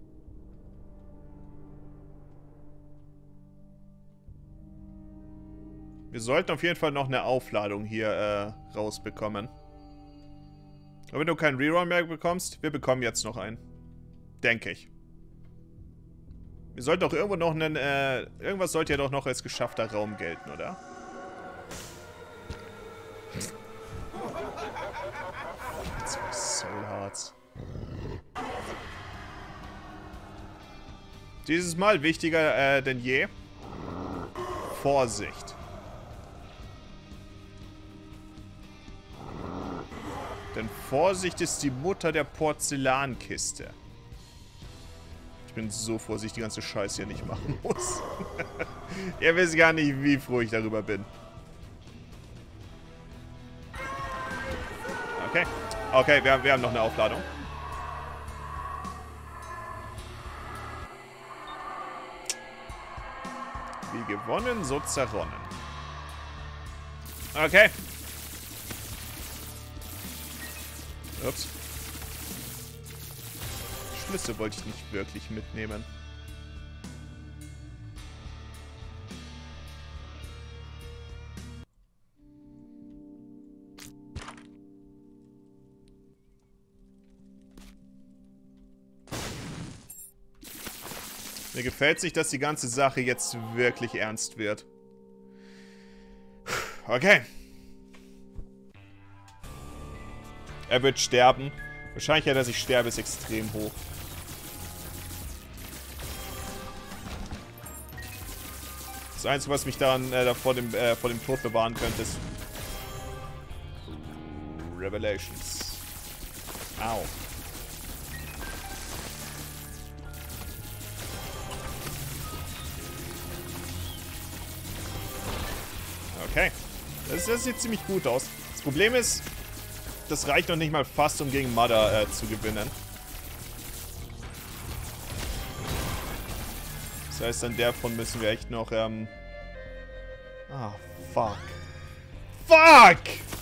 A: Wir sollten auf jeden Fall noch eine Aufladung hier rausbekommen. Aber wenn du keinen Reroll mehr bekommst, wir bekommen jetzt noch einen. Denke ich. Wir sollten auch irgendwo noch einen, irgendwas sollte ja doch noch als geschaffter Raum gelten, oder? Soul Hearts. Dieses Mal wichtiger denn je. Vorsicht. Denn Vorsicht ist die Mutter der Porzellankiste. Ich bin so froh, dass ich die ganze Scheiße hier nicht machen muss. Ihr wisst gar nicht, wie froh ich darüber bin. Okay. Okay, wir haben noch eine Aufladung. Wie gewonnen, so zerronnen. Okay. Ups. Schlüssel wollte ich nicht wirklich mitnehmen. Mir gefällt sich, dass die ganze Sache jetzt wirklich ernst wird. Okay. Er wird sterben. Wahrscheinlichkeit, dass ich sterbe, ist extrem hoch. Das Einzige, was mich daran vor dem Tod bewahren könnte, ist Revelations. Au. Okay. Das sieht ziemlich gut aus. Das Problem ist, das reicht noch nicht mal fast, um gegen Mother zu gewinnen. Das heißt, an der Front müssen wir echt noch, Ah, fuck. Fuck!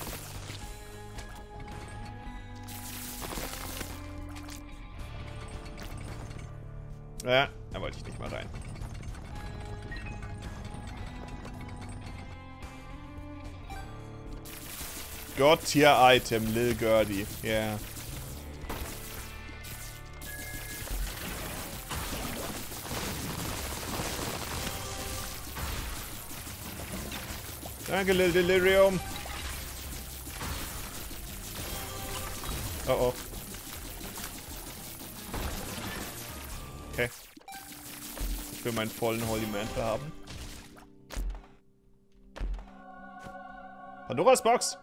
A: Ja, da wollte ich nicht mal rein. God-Tier-Item, Lil Gertie. Yeah. Danke, Lil Delirium. Oh oh. Okay. Ich will meinen vollen Holy Mantle haben. Pandoras Box.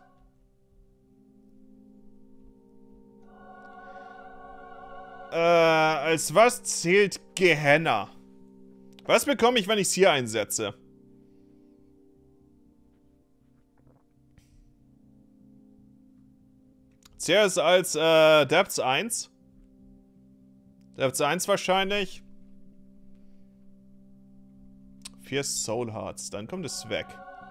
A: Als was zählt Gehenna? Was bekomme ich, wenn ich es hier einsetze? Zählt es als Depths 1? Depths 1 wahrscheinlich. 4 Soul Hearts, dann kommt es weg.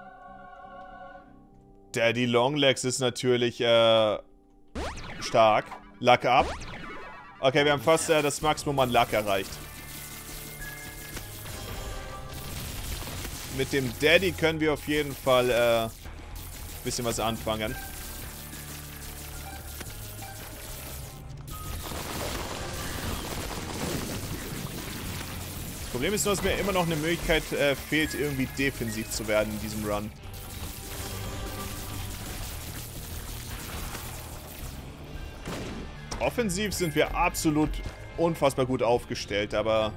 A: Daddy Longlegs ist natürlich stark. Luck up. Okay, wir haben fast das Maximum an Luck erreicht. Mit dem Daddy können wir auf jeden Fall ein bisschen was anfangen. Das Problem ist nur, dass mir immer noch eine Möglichkeit fehlt, irgendwie defensiv zu werden in diesem Run. Offensiv sind wir absolut unfassbar gut aufgestellt, aber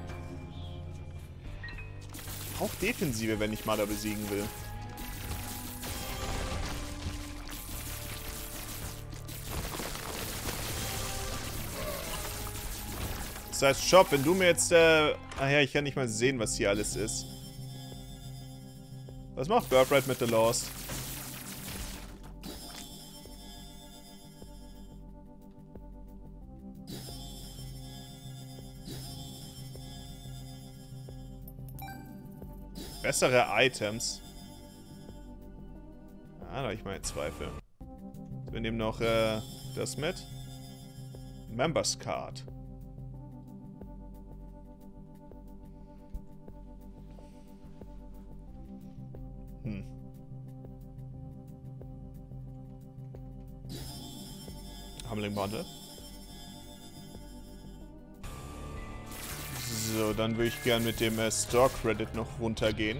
A: auch Defensive, wenn ich Mother besiegen will. Das heißt, Shop, wenn du mir jetzt, ach ja, ich kann nicht mal sehen, was hier alles ist. Was macht Birthright mit The Lost? Bessere Items. da habe ich meine Zweifel. Wir nehmen noch das mit. Members Card. Hamling Bundle. So, dann würde ich gern mit dem Store Credit noch runtergehen.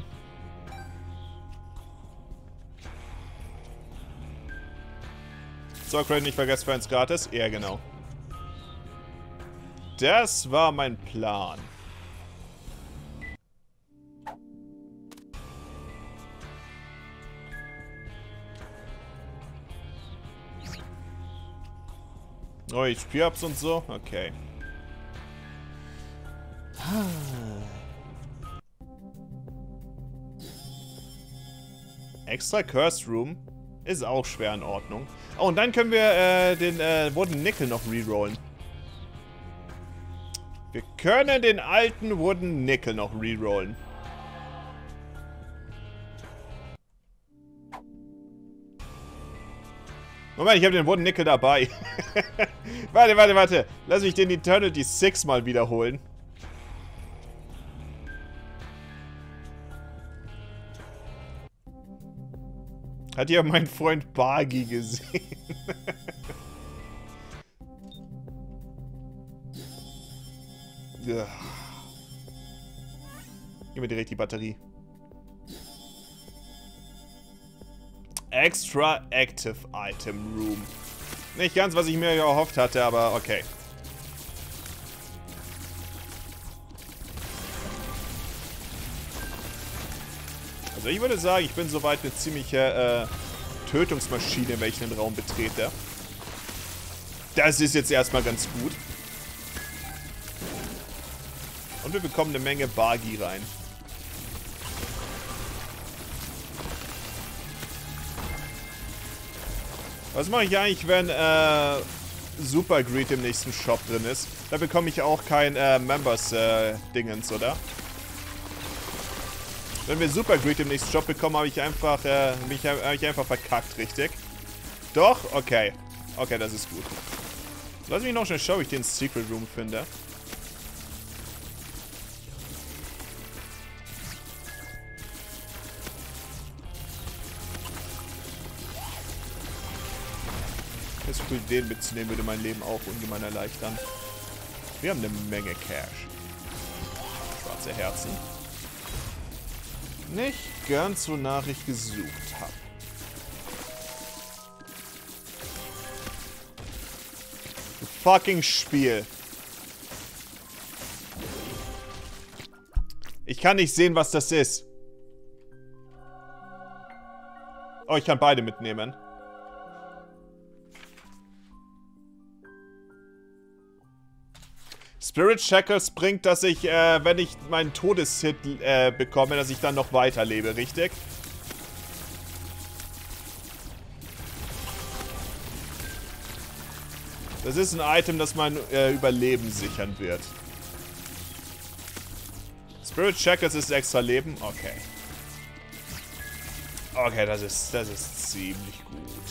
A: Store Credit nicht vergessen, für eins gratis. Ja, genau. Das war mein Plan. Oh, HP-Ups und so? Okay. Extra Cursed Room ist auch schwer in Ordnung. Oh, und dann können wir den Wooden Nickel noch rerollen. Wir können den alten Wooden Nickel noch rerollen. Moment, ich habe den Wooden Nickel dabei. Warte. Lass mich den Eternity 6 mal wiederholen. Hat ja mein Freund Bargi gesehen. Ja. Gib mir direkt die Batterie. Extra Active Item Room. Nicht ganz, was ich mir erhofft hatte, aber okay. Also ich würde sagen, ich bin soweit eine ziemliche Tötungsmaschine, wenn ich den Raum betrete. Das ist jetzt erstmal ganz gut. Und wir bekommen eine Menge Bargi rein. Was mache ich eigentlich, wenn Super Greed im nächsten Shop drin ist? Da bekomme ich auch kein Members-Dingens, oder? Wenn wir Super Greed im nächsten Shop bekommen, habe ich einfach, einfach verkackt, richtig? Doch? Okay. Okay, das ist gut. Lass mich noch schnell schauen, ob ich den Secret Room finde. Es ist cool, den mitzunehmen, würde mein Leben auch ungemein erleichtern. Wir haben eine Menge Cash. Schwarze Herzen. Nicht ganz wonach ich gesucht habe. Du fucking Spiel. Ich kann nicht sehen, was das ist. Oh, ich kann beide mitnehmen. Spirit Shackles bringt, dass ich, wenn ich meinen Todeshit bekomme, dass ich dann noch weiterlebe, richtig? Das ist ein Item, das mein Überleben sichern wird. Spirit Shackles ist extra Leben? Okay. Okay, das ist ziemlich gut.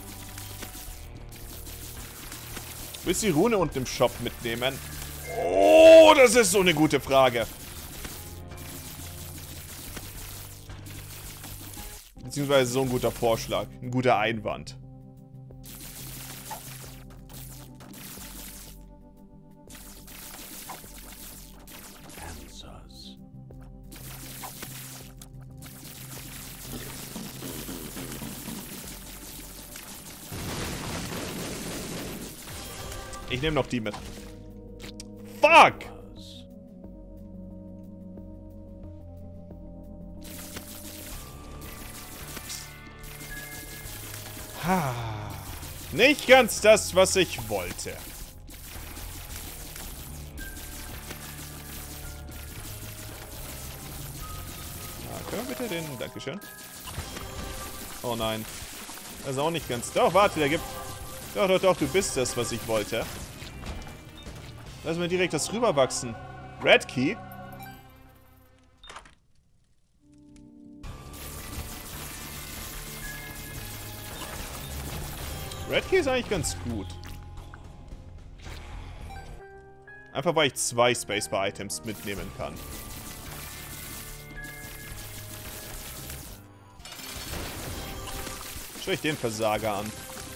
A: Willst du die Rune unten im Shop mitnehmen? Oh, das ist so eine gute Frage. Beziehungsweise so ein guter Vorschlag. Ein guter Einwand. Ich nehme noch die mit. Fuck! Nicht ganz das, was ich wollte. Können wir bitte den... Dankeschön. Oh nein. Das ist auch nicht ganz... Doch, warte, der gibt... Doch, du bist das, was ich wollte. Lass mir direkt das rüberwachsen. Red Key? Red Key ist eigentlich ganz gut. Einfach weil ich 2 Spacebar-Items mitnehmen kann. Schau ich den Versager an.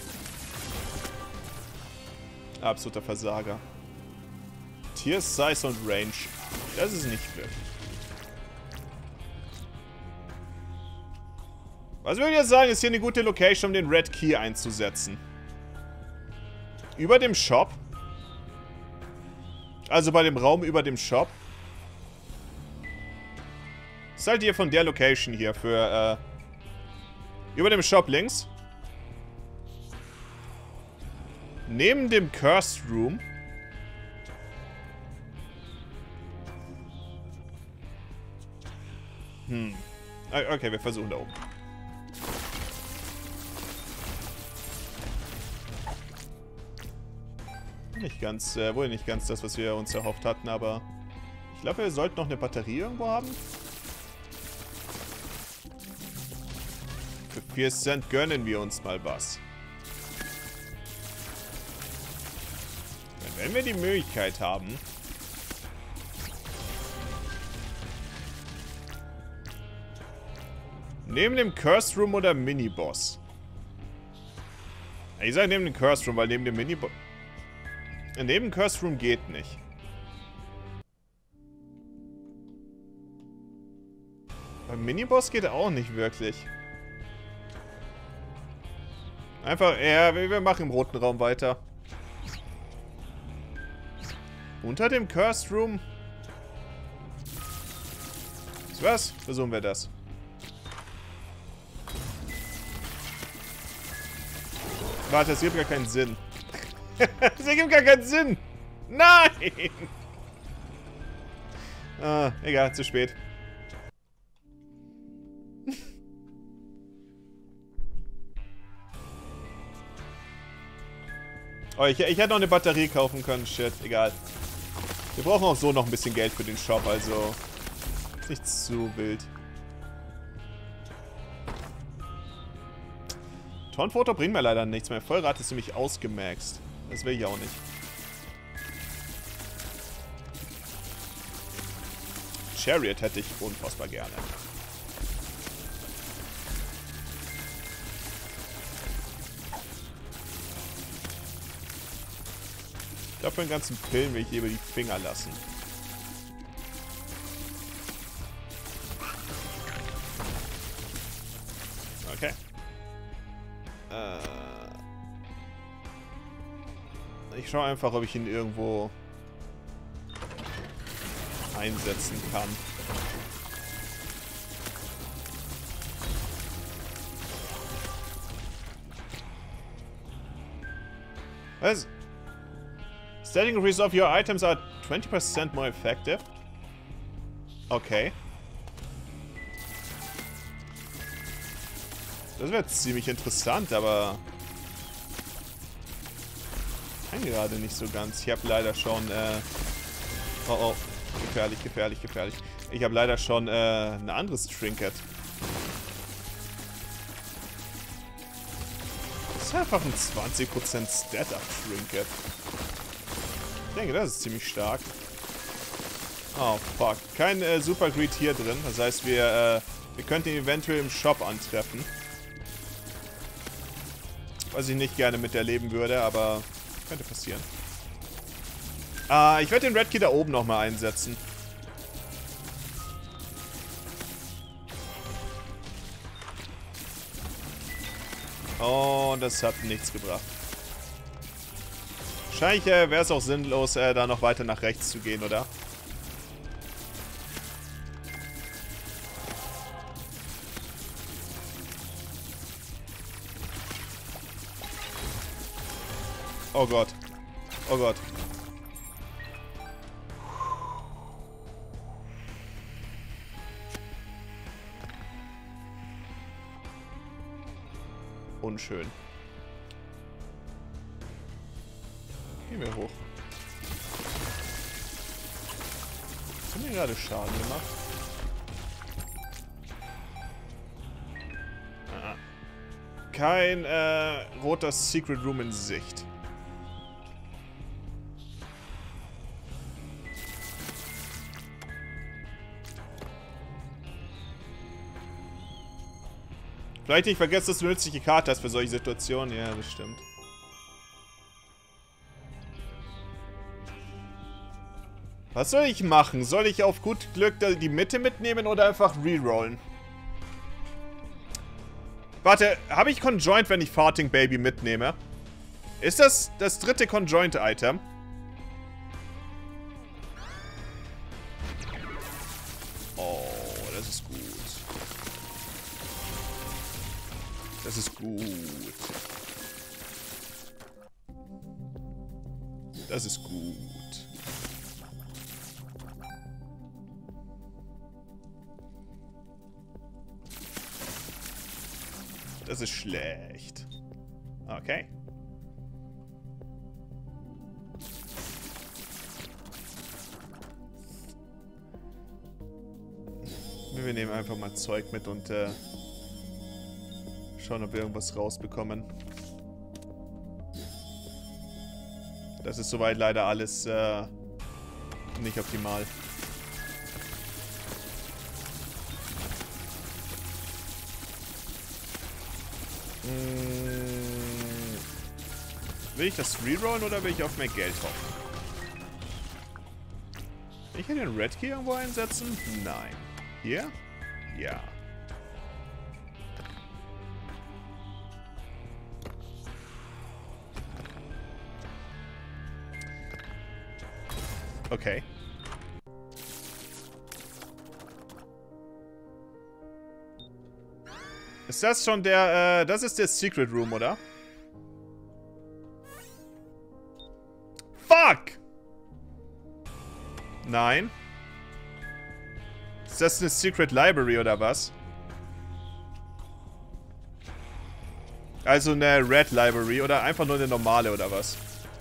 A: Absoluter Versager. Tier, Size und Range. Das ist nicht Glück. Was würde ich jetzt sagen, ist hier eine gute Location, um den Red Key einzusetzen. Über dem Shop. Also bei dem Raum über dem Shop. Das ist halt hier von der Location hier für, über dem Shop links. Neben dem Cursed Room. Okay, wir versuchen da oben. Nicht ganz, wohl nicht ganz das, was wir uns erhofft hatten, aber ich glaube, wir sollten noch eine Batterie irgendwo haben. Für 4 Cent gönnen wir uns mal was. Wenn wir die Möglichkeit haben. Neben dem Cursed Room oder Miniboss? Ich sage neben dem Cursed Room, weil neben dem Miniboss... Neben Cursed Room geht nicht. Beim Miniboss geht auch nicht wirklich. Einfach, ja, wir machen im roten Raum weiter. Unter dem Cursed Room? Was? Versuchen wir das. Warte, das gibt gar keinen Sinn. Das ergibt gar keinen Sinn. Nein! Ah, egal, zu spät. Oh, ich hätte noch eine Batterie kaufen können. Shit, egal. Wir brauchen auch so noch ein bisschen Geld für den Shop, also... Ist nicht zu wild. Tonfoto bringt mir leider nichts mehr. Vollrad ist nämlich ausgemaxt. Das will ich auch nicht. Chariot hätte ich unfassbar gerne. Ich glaube, für den ganzen Pillen will ich lieber die Finger lassen. Okay. Ich schaue einfach, ob ich ihn irgendwo einsetzen kann. Was? Static increase of your items are 20% more effective? Okay. Das wäre ziemlich interessant, aber... kann gerade nicht so ganz. Ich habe leider schon, oh, oh. Gefährlich, gefährlich, gefährlich. Ich habe leider schon, ein anderes Trinket. Das ist einfach ein 20% Stat-Up-Trinket. Ich denke, das ist ziemlich stark. Oh, fuck. Kein Super Greed hier drin. Das heißt, wir könnten ihn eventuell im Shop antreffen. Was ich nicht gerne miterleben würde, aber könnte passieren. Ich werde den Red Key da oben nochmal einsetzen. Oh, das hat nichts gebracht. Wahrscheinlich wäre es auch sinnlos, da noch weiter nach rechts zu gehen, oder? Oh Gott. Oh Gott. Unschön. Gehen wir hoch. Was haben wir gerade Schaden gemacht? kein roter Secret Room in Sicht. Vielleicht nicht vergessen, dass du eine nützliche Karte hast für solche Situationen. Ja, das stimmt. Was soll ich machen? Soll ich auf gut Glück die Mitte mitnehmen oder einfach rerollen? Warte, habe ich Conjoint, wenn ich Farting Baby mitnehme? Ist das das dritte Conjoint-Item? Oh, das ist gut. Das ist gut. Das ist gut. Das ist schlecht. Okay. Wir nehmen einfach mal Zeug mit und schauen, ob wir irgendwas rausbekommen. Das ist soweit leider alles nicht optimal. Will ich das rerollen oder will ich auf mehr Geld hoffen? Will ich hier den Red Key irgendwo einsetzen? Nein. Hier? Ja. Okay. Ist das schon der, das ist der Secret Room, oder? Fuck! Nein. Ist das eine Secret Library, oder was? Also eine Red Library, oder einfach nur eine normale, oder was?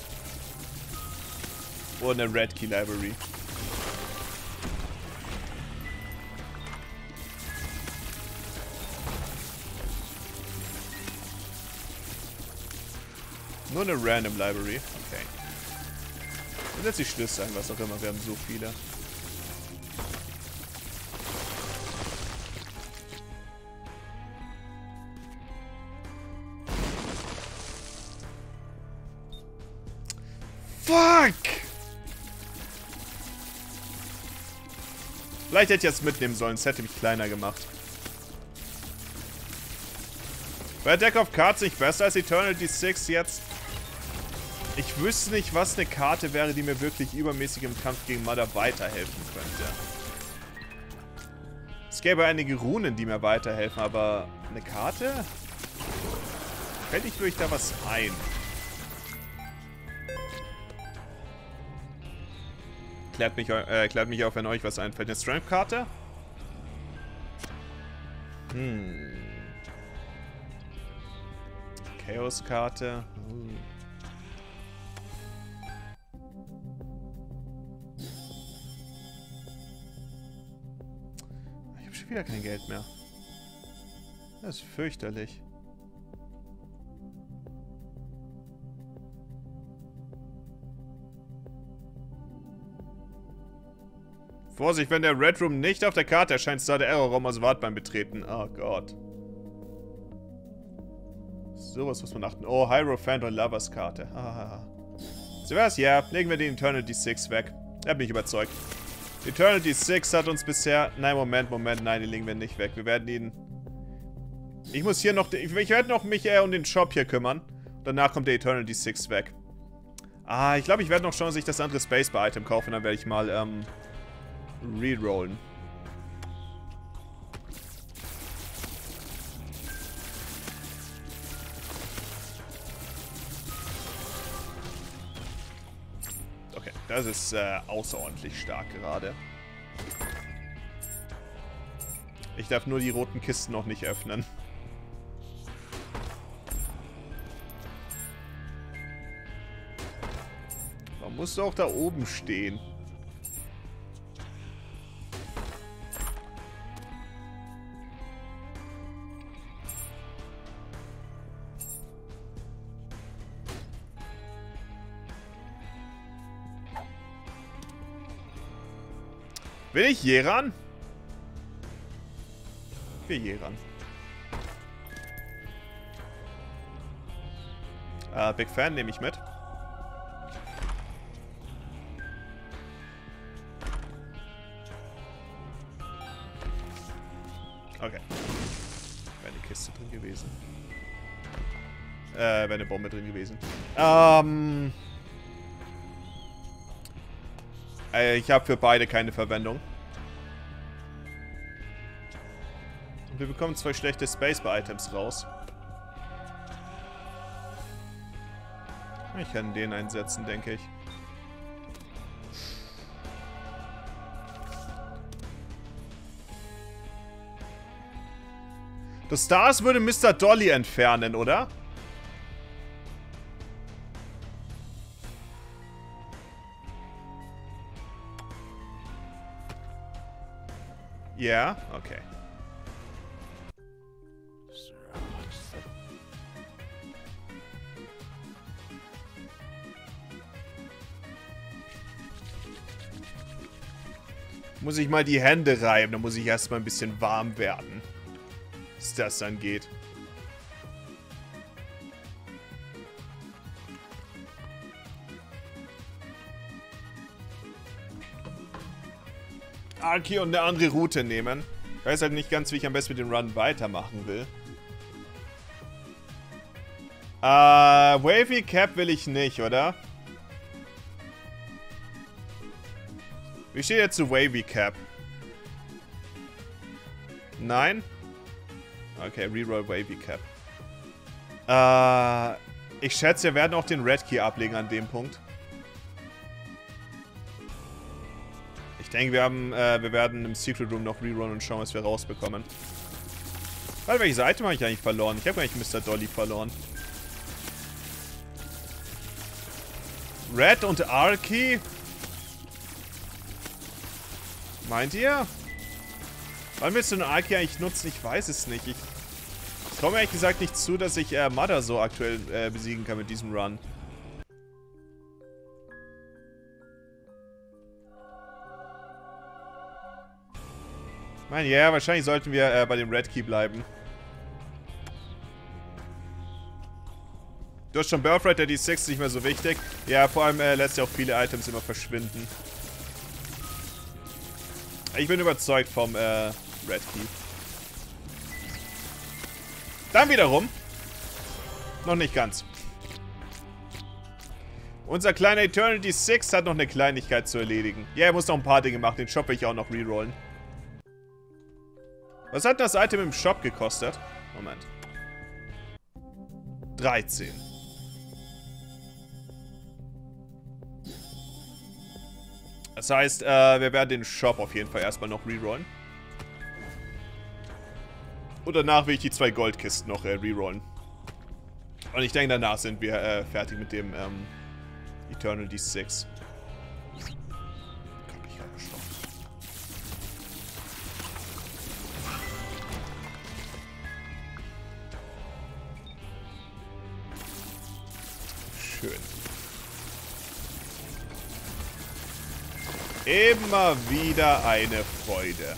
A: Oder eine Red Key Library. Nur eine Random Library. Okay. Und jetzt die Schlüssel ein, was auch immer. Wir haben so viele. Fuck! Vielleicht hätte ich das mitnehmen sollen. Es hätte mich kleiner gemacht. Wäre Deck of Cards nicht besser als Eternity 6 jetzt? Ich wüsste nicht, was eine Karte wäre, die mir wirklich übermäßig im Kampf gegen Mother weiterhelfen könnte. Es gäbe einige Runen, die mir weiterhelfen, aber eine Karte? Fällt nicht wirklich da was ein? Klärt mich auf, wenn euch was einfällt. Eine Strength-Karte? Chaos-Karte. Ich habe schon wieder kein Geld mehr. Das ist fürchterlich. Vorsicht, wenn der Red Room nicht auf der Karte erscheint, sah der Error-Raum als Wart beim Betreten. Oh Gott. Sowas muss man achten. Oh, Hierophant und Lovers Karte. Zuerst, ja, legen wir den Eternity 6 weg. Er hat mich überzeugt. Eternity 6 hat uns bisher... Nein, Moment, nein, den legen wir nicht weg. Wir werden ihn... Ich muss hier noch... Ich werde noch mich eher um den Shop hier kümmern. Danach kommt der Eternity 6 weg. Ich glaube, ich werde noch schauen, dass ich das andere Spacebar-Item kaufe. Dann werde ich mal, rerollen. Okay, das ist außerordentlich stark gerade. Ich darf nur die roten Kisten noch nicht öffnen. Warum musst du auch da oben stehen? Will ich Jeran? Wir Jeran. Big Fan nehme ich mit. Okay. Wäre eine Kiste drin gewesen. Wäre eine Bombe drin gewesen. Ich habe für beide keine Verwendung. Und wir bekommen 2 schlechte Spacebar-Items raus. Ich kann den einsetzen, denke ich. Das Stars würde Mr. Dolly entfernen, oder? Ja, okay. Muss ich mal die Hände reiben, dann muss ich erstmal ein bisschen warm werden. Was das angeht. Arki und eine andere Route nehmen. Ich weiß halt nicht ganz, wie ich am besten mit dem Run weitermachen will. Wavy Cap will ich nicht, oder? Wie steht jetzt zu Wavy Cap? Nein? Okay, Reroll Wavy Cap. Ich schätze, wir werden auch den Red Key ablegen an dem Punkt. Ich denke, wir werden im Secret Room noch rerollen und schauen, was wir rausbekommen. Warte, welches Item habe ich eigentlich verloren? Ich habe gar nicht Mr. Dolly verloren. Red und Arky? Meint ihr? Wann willst du einen Arky eigentlich nutzen? Ich weiß es nicht. Ich traue mir ehrlich gesagt nicht zu, dass ich Mother so aktuell besiegen kann mit diesem Run. Ich meine, ja, wahrscheinlich sollten wir bei dem Red Key bleiben. Du hast schon Birthright, der D6 nicht mehr so wichtig. Ja, vor allem lässt ja auch viele Items immer verschwinden. Ich bin überzeugt vom Red Key. Dann wiederum. Noch nicht ganz. Unser kleiner Eternity 6 hat noch eine Kleinigkeit zu erledigen. Ja, er muss noch ein paar Dinge machen. Den Shop will ich auch noch rerollen. Was hat das Item im Shop gekostet? Moment. 13. Das heißt, wir werden den Shop auf jeden Fall erstmal noch rerollen. Und danach will ich die 2 Goldkisten noch rerollen. Und ich denke, danach sind wir fertig mit dem Eternity 6. Schön. Immer wieder eine Freude.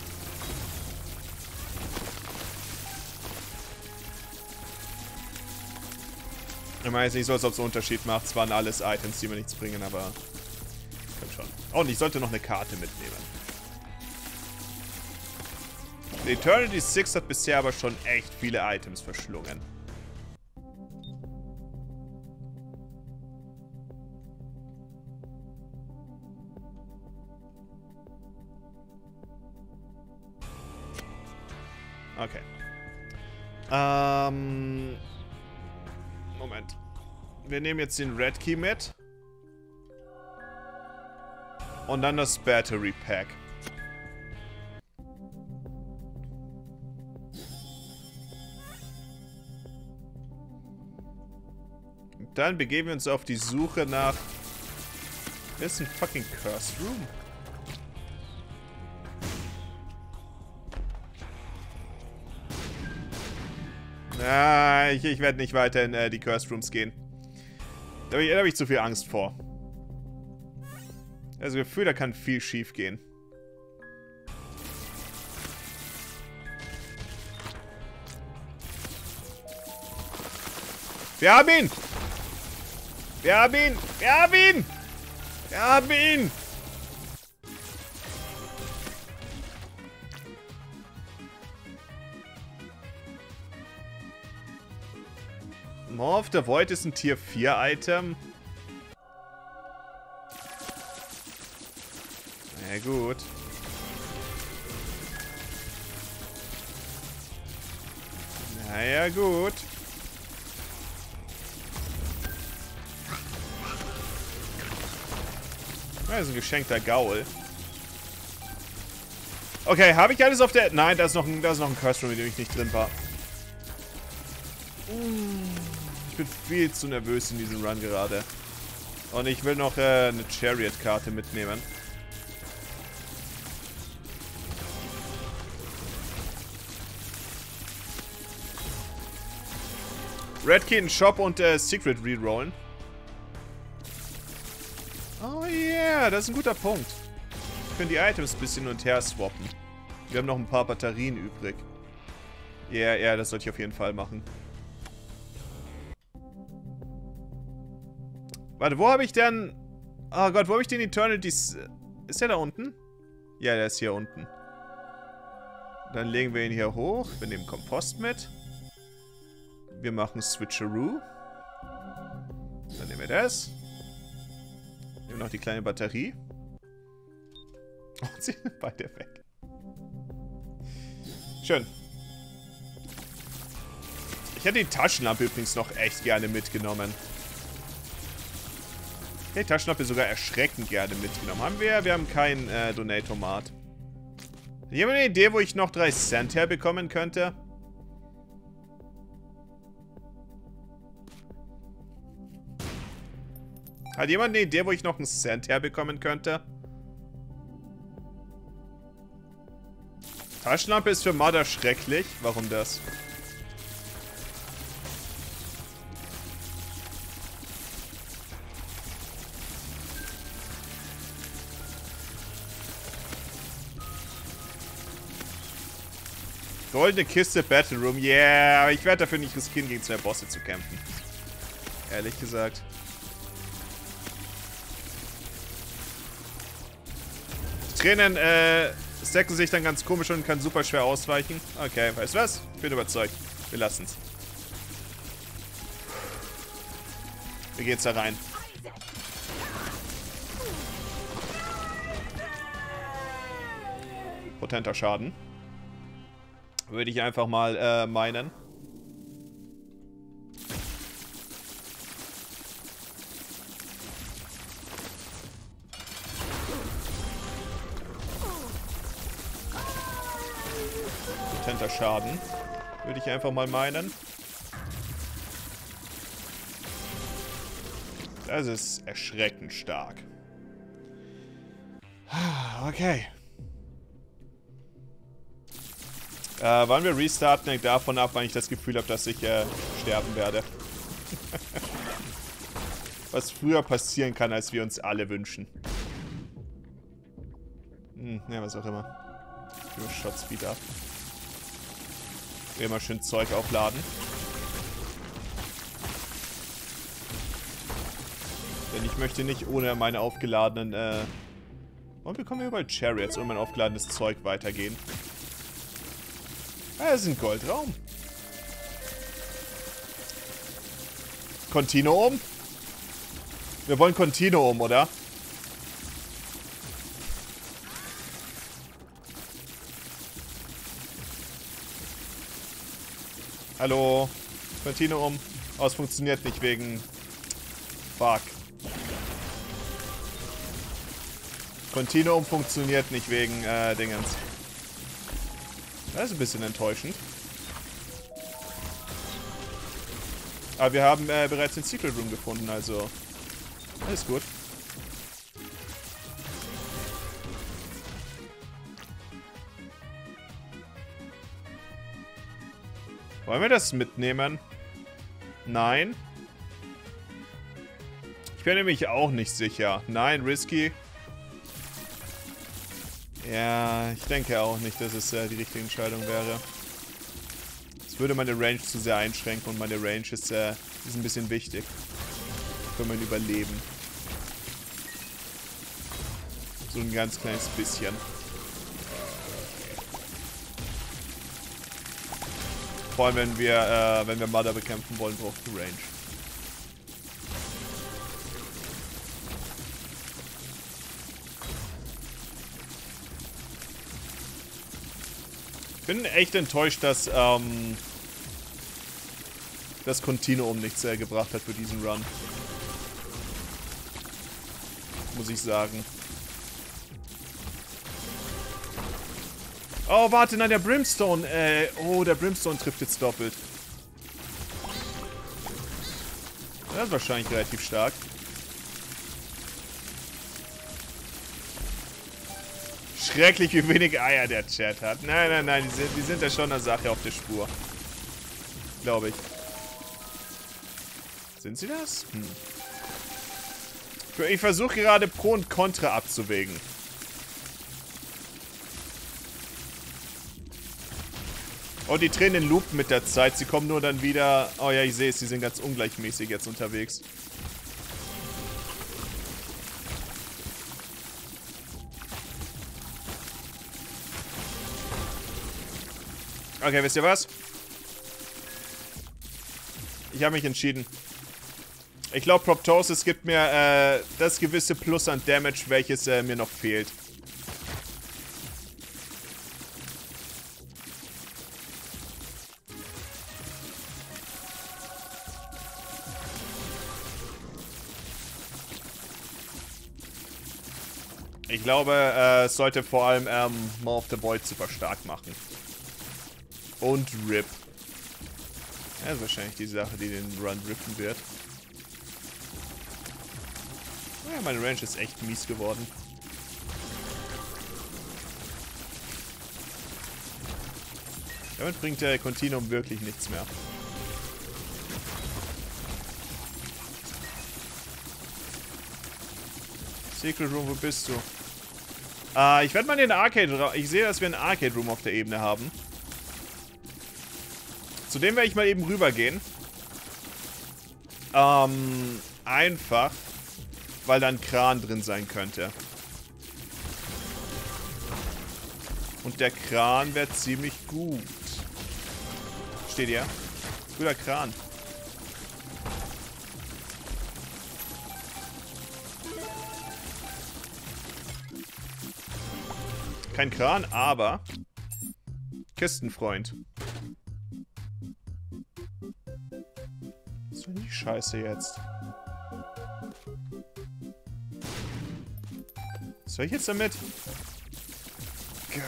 A: Ich meine jetzt nicht so, als ob es einen Unterschied macht. Es waren alles Items, die mir nichts bringen, aber... Komm schon. Oh, und ich sollte noch eine Karte mitnehmen. Die Eternity 6 hat bisher aber schon echt viele Items verschlungen. Okay. Moment. Wir nehmen jetzt den Red Key mit. Und dann das Battery Pack. Und dann begeben wir uns auf die Suche nach... Das ist ein fucking Cursed Room. Ah, ich werde nicht weiter in die Cursed Rooms gehen. Da habe ich zu viel Angst vor. Also Gefühl, da kann viel schief gehen. Wir haben ihn! Wir haben ihn! Wir haben ihn! Wir haben ihn! Maw of the Void ist ein Tier 4 Item. Na gut. Naja, gut. Das ist ein geschenkter Gaul. Okay, habe ich alles auf der... Nein, da ist noch ein Curse Room, in dem ich nicht drin war. Ich bin viel zu nervös in diesem Run gerade. Und ich will noch eine Chariot-Karte mitnehmen. Red Key in Shop und Secret rerollen. Oh yeah, das ist ein guter Punkt. Wir können die Items ein bisschen hin und her swappen. Wir haben noch ein paar Batterien übrig. Ja, yeah, das sollte ich auf jeden Fall machen. Warte, wo habe ich denn... Oh Gott, wo habe ich den Eternity... Ist der da unten? Ja, der ist hier unten. Dann legen wir ihn hier hoch. Wir nehmen Kompost mit. Wir machen Switcheroo. Dann nehmen wir das. Nehmen noch die kleine Batterie. Und sie sind beide weg. Schön. Ich hätte die Taschenlampe übrigens noch echt gerne mitgenommen. Ich hätte die Taschenlampe sogar erschreckend gerne mitgenommen. Haben wir? Wir haben keinen Donatomat. Hat jemand eine Idee, wo ich noch 3 Cent herbekommen könnte? Hat jemand eine Idee, wo ich noch einen Cent herbekommen könnte? Taschenlampe ist für Mother schrecklich. Warum das? Goldene Kiste Battle Room. Yeah, aber ich werde dafür nicht riskieren, gegen 2 Bosse zu kämpfen. Ehrlich gesagt. Tränen, stacken sich dann ganz komisch und kann super schwer ausweichen. Okay, weißt du was? Ich bin überzeugt. Wir lassen's. Wir gehen jetzt da rein. Potenter Schaden. Würde ich einfach mal meinen. Potenter Schaden. Würde ich einfach mal meinen. Das ist erschreckend stark. Okay. Wollen wir restarten? Hängt davon ab, wann ich das Gefühl habe, dass ich sterben werde. Was früher passieren kann, als wir uns alle wünschen. Ja, was auch immer. Nur Shot Speed ab. Immer schön Zeug aufladen. Denn ich möchte nicht ohne meine aufgeladenen, und bekommen wir überall Chariots, ohne mein aufgeladenes Zeug weitergehen. Ah, das ist ein Goldraum. Continuum? Wir wollen Continuum, oder? Hallo? Continuum? Oh, es funktioniert nicht wegen... Fuck. Continuum funktioniert nicht wegen, Dingens. Das ist ein bisschen enttäuschend. Aber wir haben bereits den Secret Room gefunden, also... Alles gut. Wollen wir das mitnehmen? Nein. Ich bin nämlich auch nicht sicher. Nein, risky. Ja, ich denke auch nicht, dass es die richtige Entscheidung wäre. Es würde meine Range zu sehr einschränken und meine Range ist ein bisschen wichtig für mein Überleben. So ein ganz kleines bisschen. Vor allem, wenn wir Mother bekämpfen wollen, braucht die Range. Ich bin echt enttäuscht, dass das Continuum nichts gebracht hat für diesen Run. Muss ich sagen. Oh, warte, nein, der Brimstone. Oh, der Brimstone trifft jetzt doppelt. Das ist wahrscheinlich relativ stark. Schrecklich, wie wenig Eier der Chat hat. Nein, nein, nein, die sind ja schon eine Sache auf der Spur. Glaube ich. Sind sie das? Hm. Ich versuche gerade Pro und Contra abzuwägen. Oh, die drehen den Loop mit der Zeit. Sie kommen nur dann wieder... Oh ja, ich sehe es. Sie sind ganz ungleichmäßig jetzt unterwegs. Okay, wisst ihr was? Ich habe mich entschieden. Ich glaube, Proptosis gibt mir das gewisse Plus an Damage, welches mir noch fehlt. Ich glaube, es sollte vor allem Maw of the Void super stark machen. Und Rip. Das ist wahrscheinlich die Sache, die den Run rippen wird. Ja, meine Range ist echt mies geworden. Damit bringt der Continuum wirklich nichts mehr. Secret Room, wo bist du? Ich werde mal den Arcade... Ich sehe, dass wir einen Arcade Room auf der Ebene haben. Zu dem werde ich mal eben rübergehen. Einfach, weil da ein Kran drin sein könnte. Und der Kran wäre ziemlich gut. Steht ihr? Guter Kran. Kein Kran, aber Kistenfreund. Was ist denn die Scheiße jetzt? Was soll ich jetzt damit? Gott.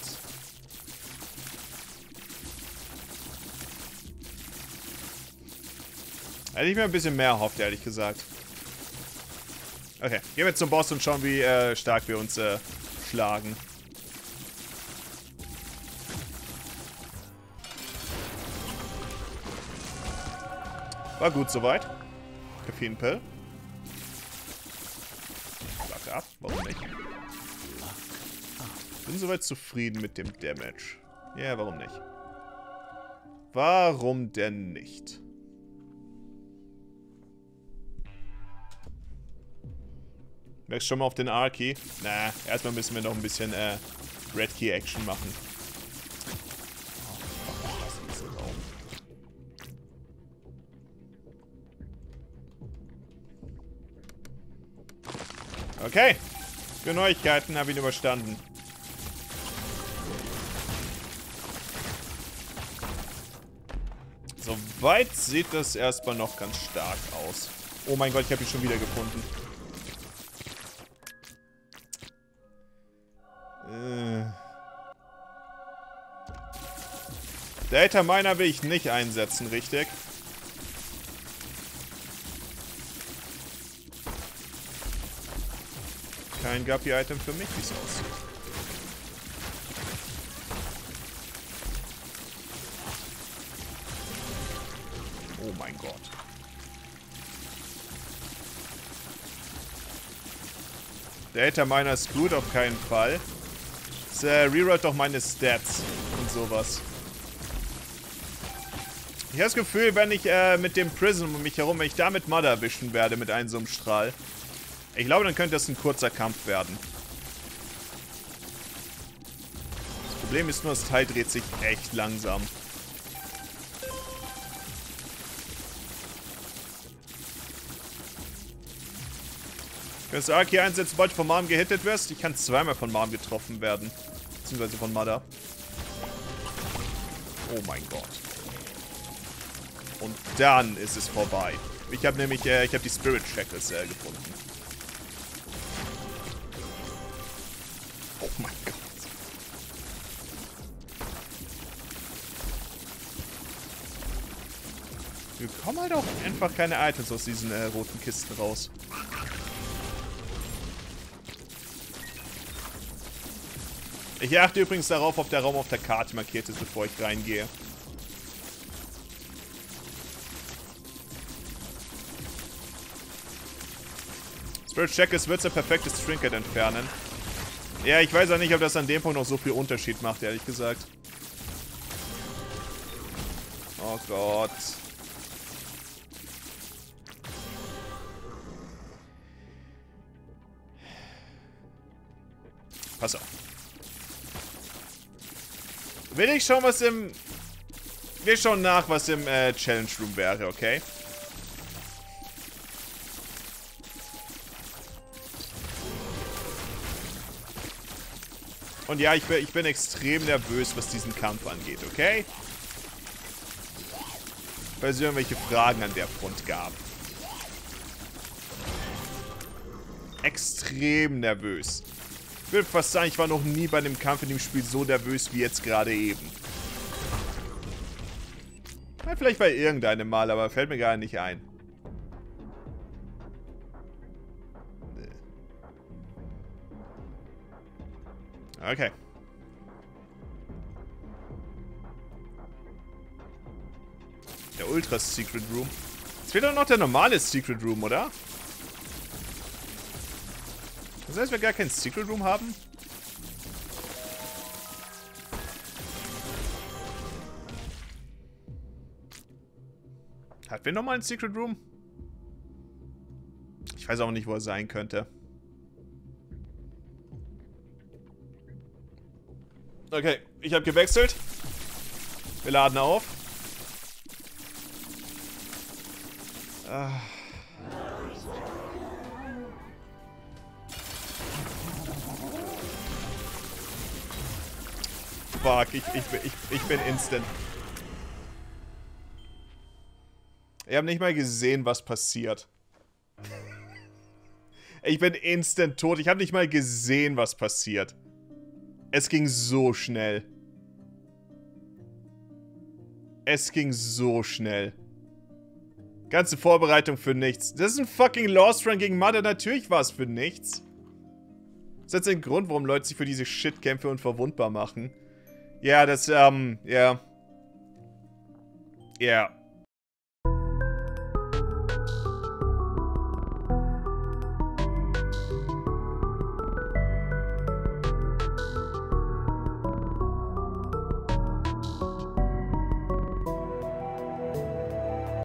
A: Hätte ich mir ein bisschen mehr erhofft, ehrlich gesagt. Okay, gehen wir zum Boss und schauen, wie stark wir uns schlagen. War gut soweit. Koffeinpill. Fuck ab, warum nicht? Bin soweit zufrieden mit dem Damage. Ja, warum nicht? Warum denn nicht? Merkst schon mal auf den R-Key? Na, erstmal müssen wir noch ein bisschen Red Key Action machen. Okay. Für Neuigkeiten habe ich ihn überstanden. Soweit sieht das erstmal noch ganz stark aus. Oh mein Gott, ich habe ihn schon wieder gefunden. Data Miner will ich nicht einsetzen, richtig? Kein Guppy-Item für mich, wie es aussieht. Oh mein Gott. Data Miner ist gut, auf keinen Fall. Rerollt doch meine Stats und sowas. Ich habe das Gefühl, wenn ich mit dem Prism um mich herum, wenn ich damit Mother erwischen werde mit einem so einem Strahl. Ich glaube, dann könnte das ein kurzer Kampf werden. Das Problem ist nur, das Teil dreht sich echt langsam. Ich kann das Arc hier einsetzen, sobald du von Mom gehittet wirst. Ich kann zweimal von Mom getroffen werden. Beziehungsweise von Mother. Oh mein Gott. Und dann ist es vorbei. Ich habe nämlich, ich habe die Spirit Shackles gefunden. Oh mein Gott. Wir bekommen halt auch einfach keine Items aus diesen roten Kisten raus. Ich achte übrigens darauf, ob der Raum auf der Karte markiert ist, bevor ich reingehe. Spirit Shackles wird ein perfektes Trinket entfernen. Ja, ich weiß auch nicht, ob das an dem Punkt noch so viel Unterschied macht, ehrlich gesagt. Oh Gott. Pass auf. Will ich schauen, was im... Wir schauen nach, was im Challenge Room wäre, okay? Und ja, ich bin extrem nervös, was diesen Kampf angeht, okay? Weil es irgendwelche Fragen an der Front gab. Extrem nervös. Ich würde fast sagen, ich war noch nie bei einem Kampf in dem Spiel so nervös wie jetzt gerade eben. Ja, vielleicht bei irgendeinem Mal, aber fällt mir gar nicht ein. Okay. Der Ultra Secret Room. Es fehlt doch noch der normale Secret Room, oder? Das heißt, wir gar keinen Secret Room haben? Hatten wir nochmal einen Secret Room? Ich weiß auch nicht, wo er sein könnte. Okay, ich habe gewechselt. Wir laden auf. Fuck, ich bin instant. Ich habe nicht mal gesehen, was passiert. Ich bin instant tot. Ich habe nicht mal gesehen, was passiert. Es ging so schnell. Es ging so schnell. Ganze Vorbereitung für nichts. Das ist ein fucking Lost Run gegen Mother. Natürlich war es für nichts. Das ist jetzt ein Grund, warum Leute sich für diese Shit-Kämpfe unverwundbar machen. Ja, das, ja. Ja.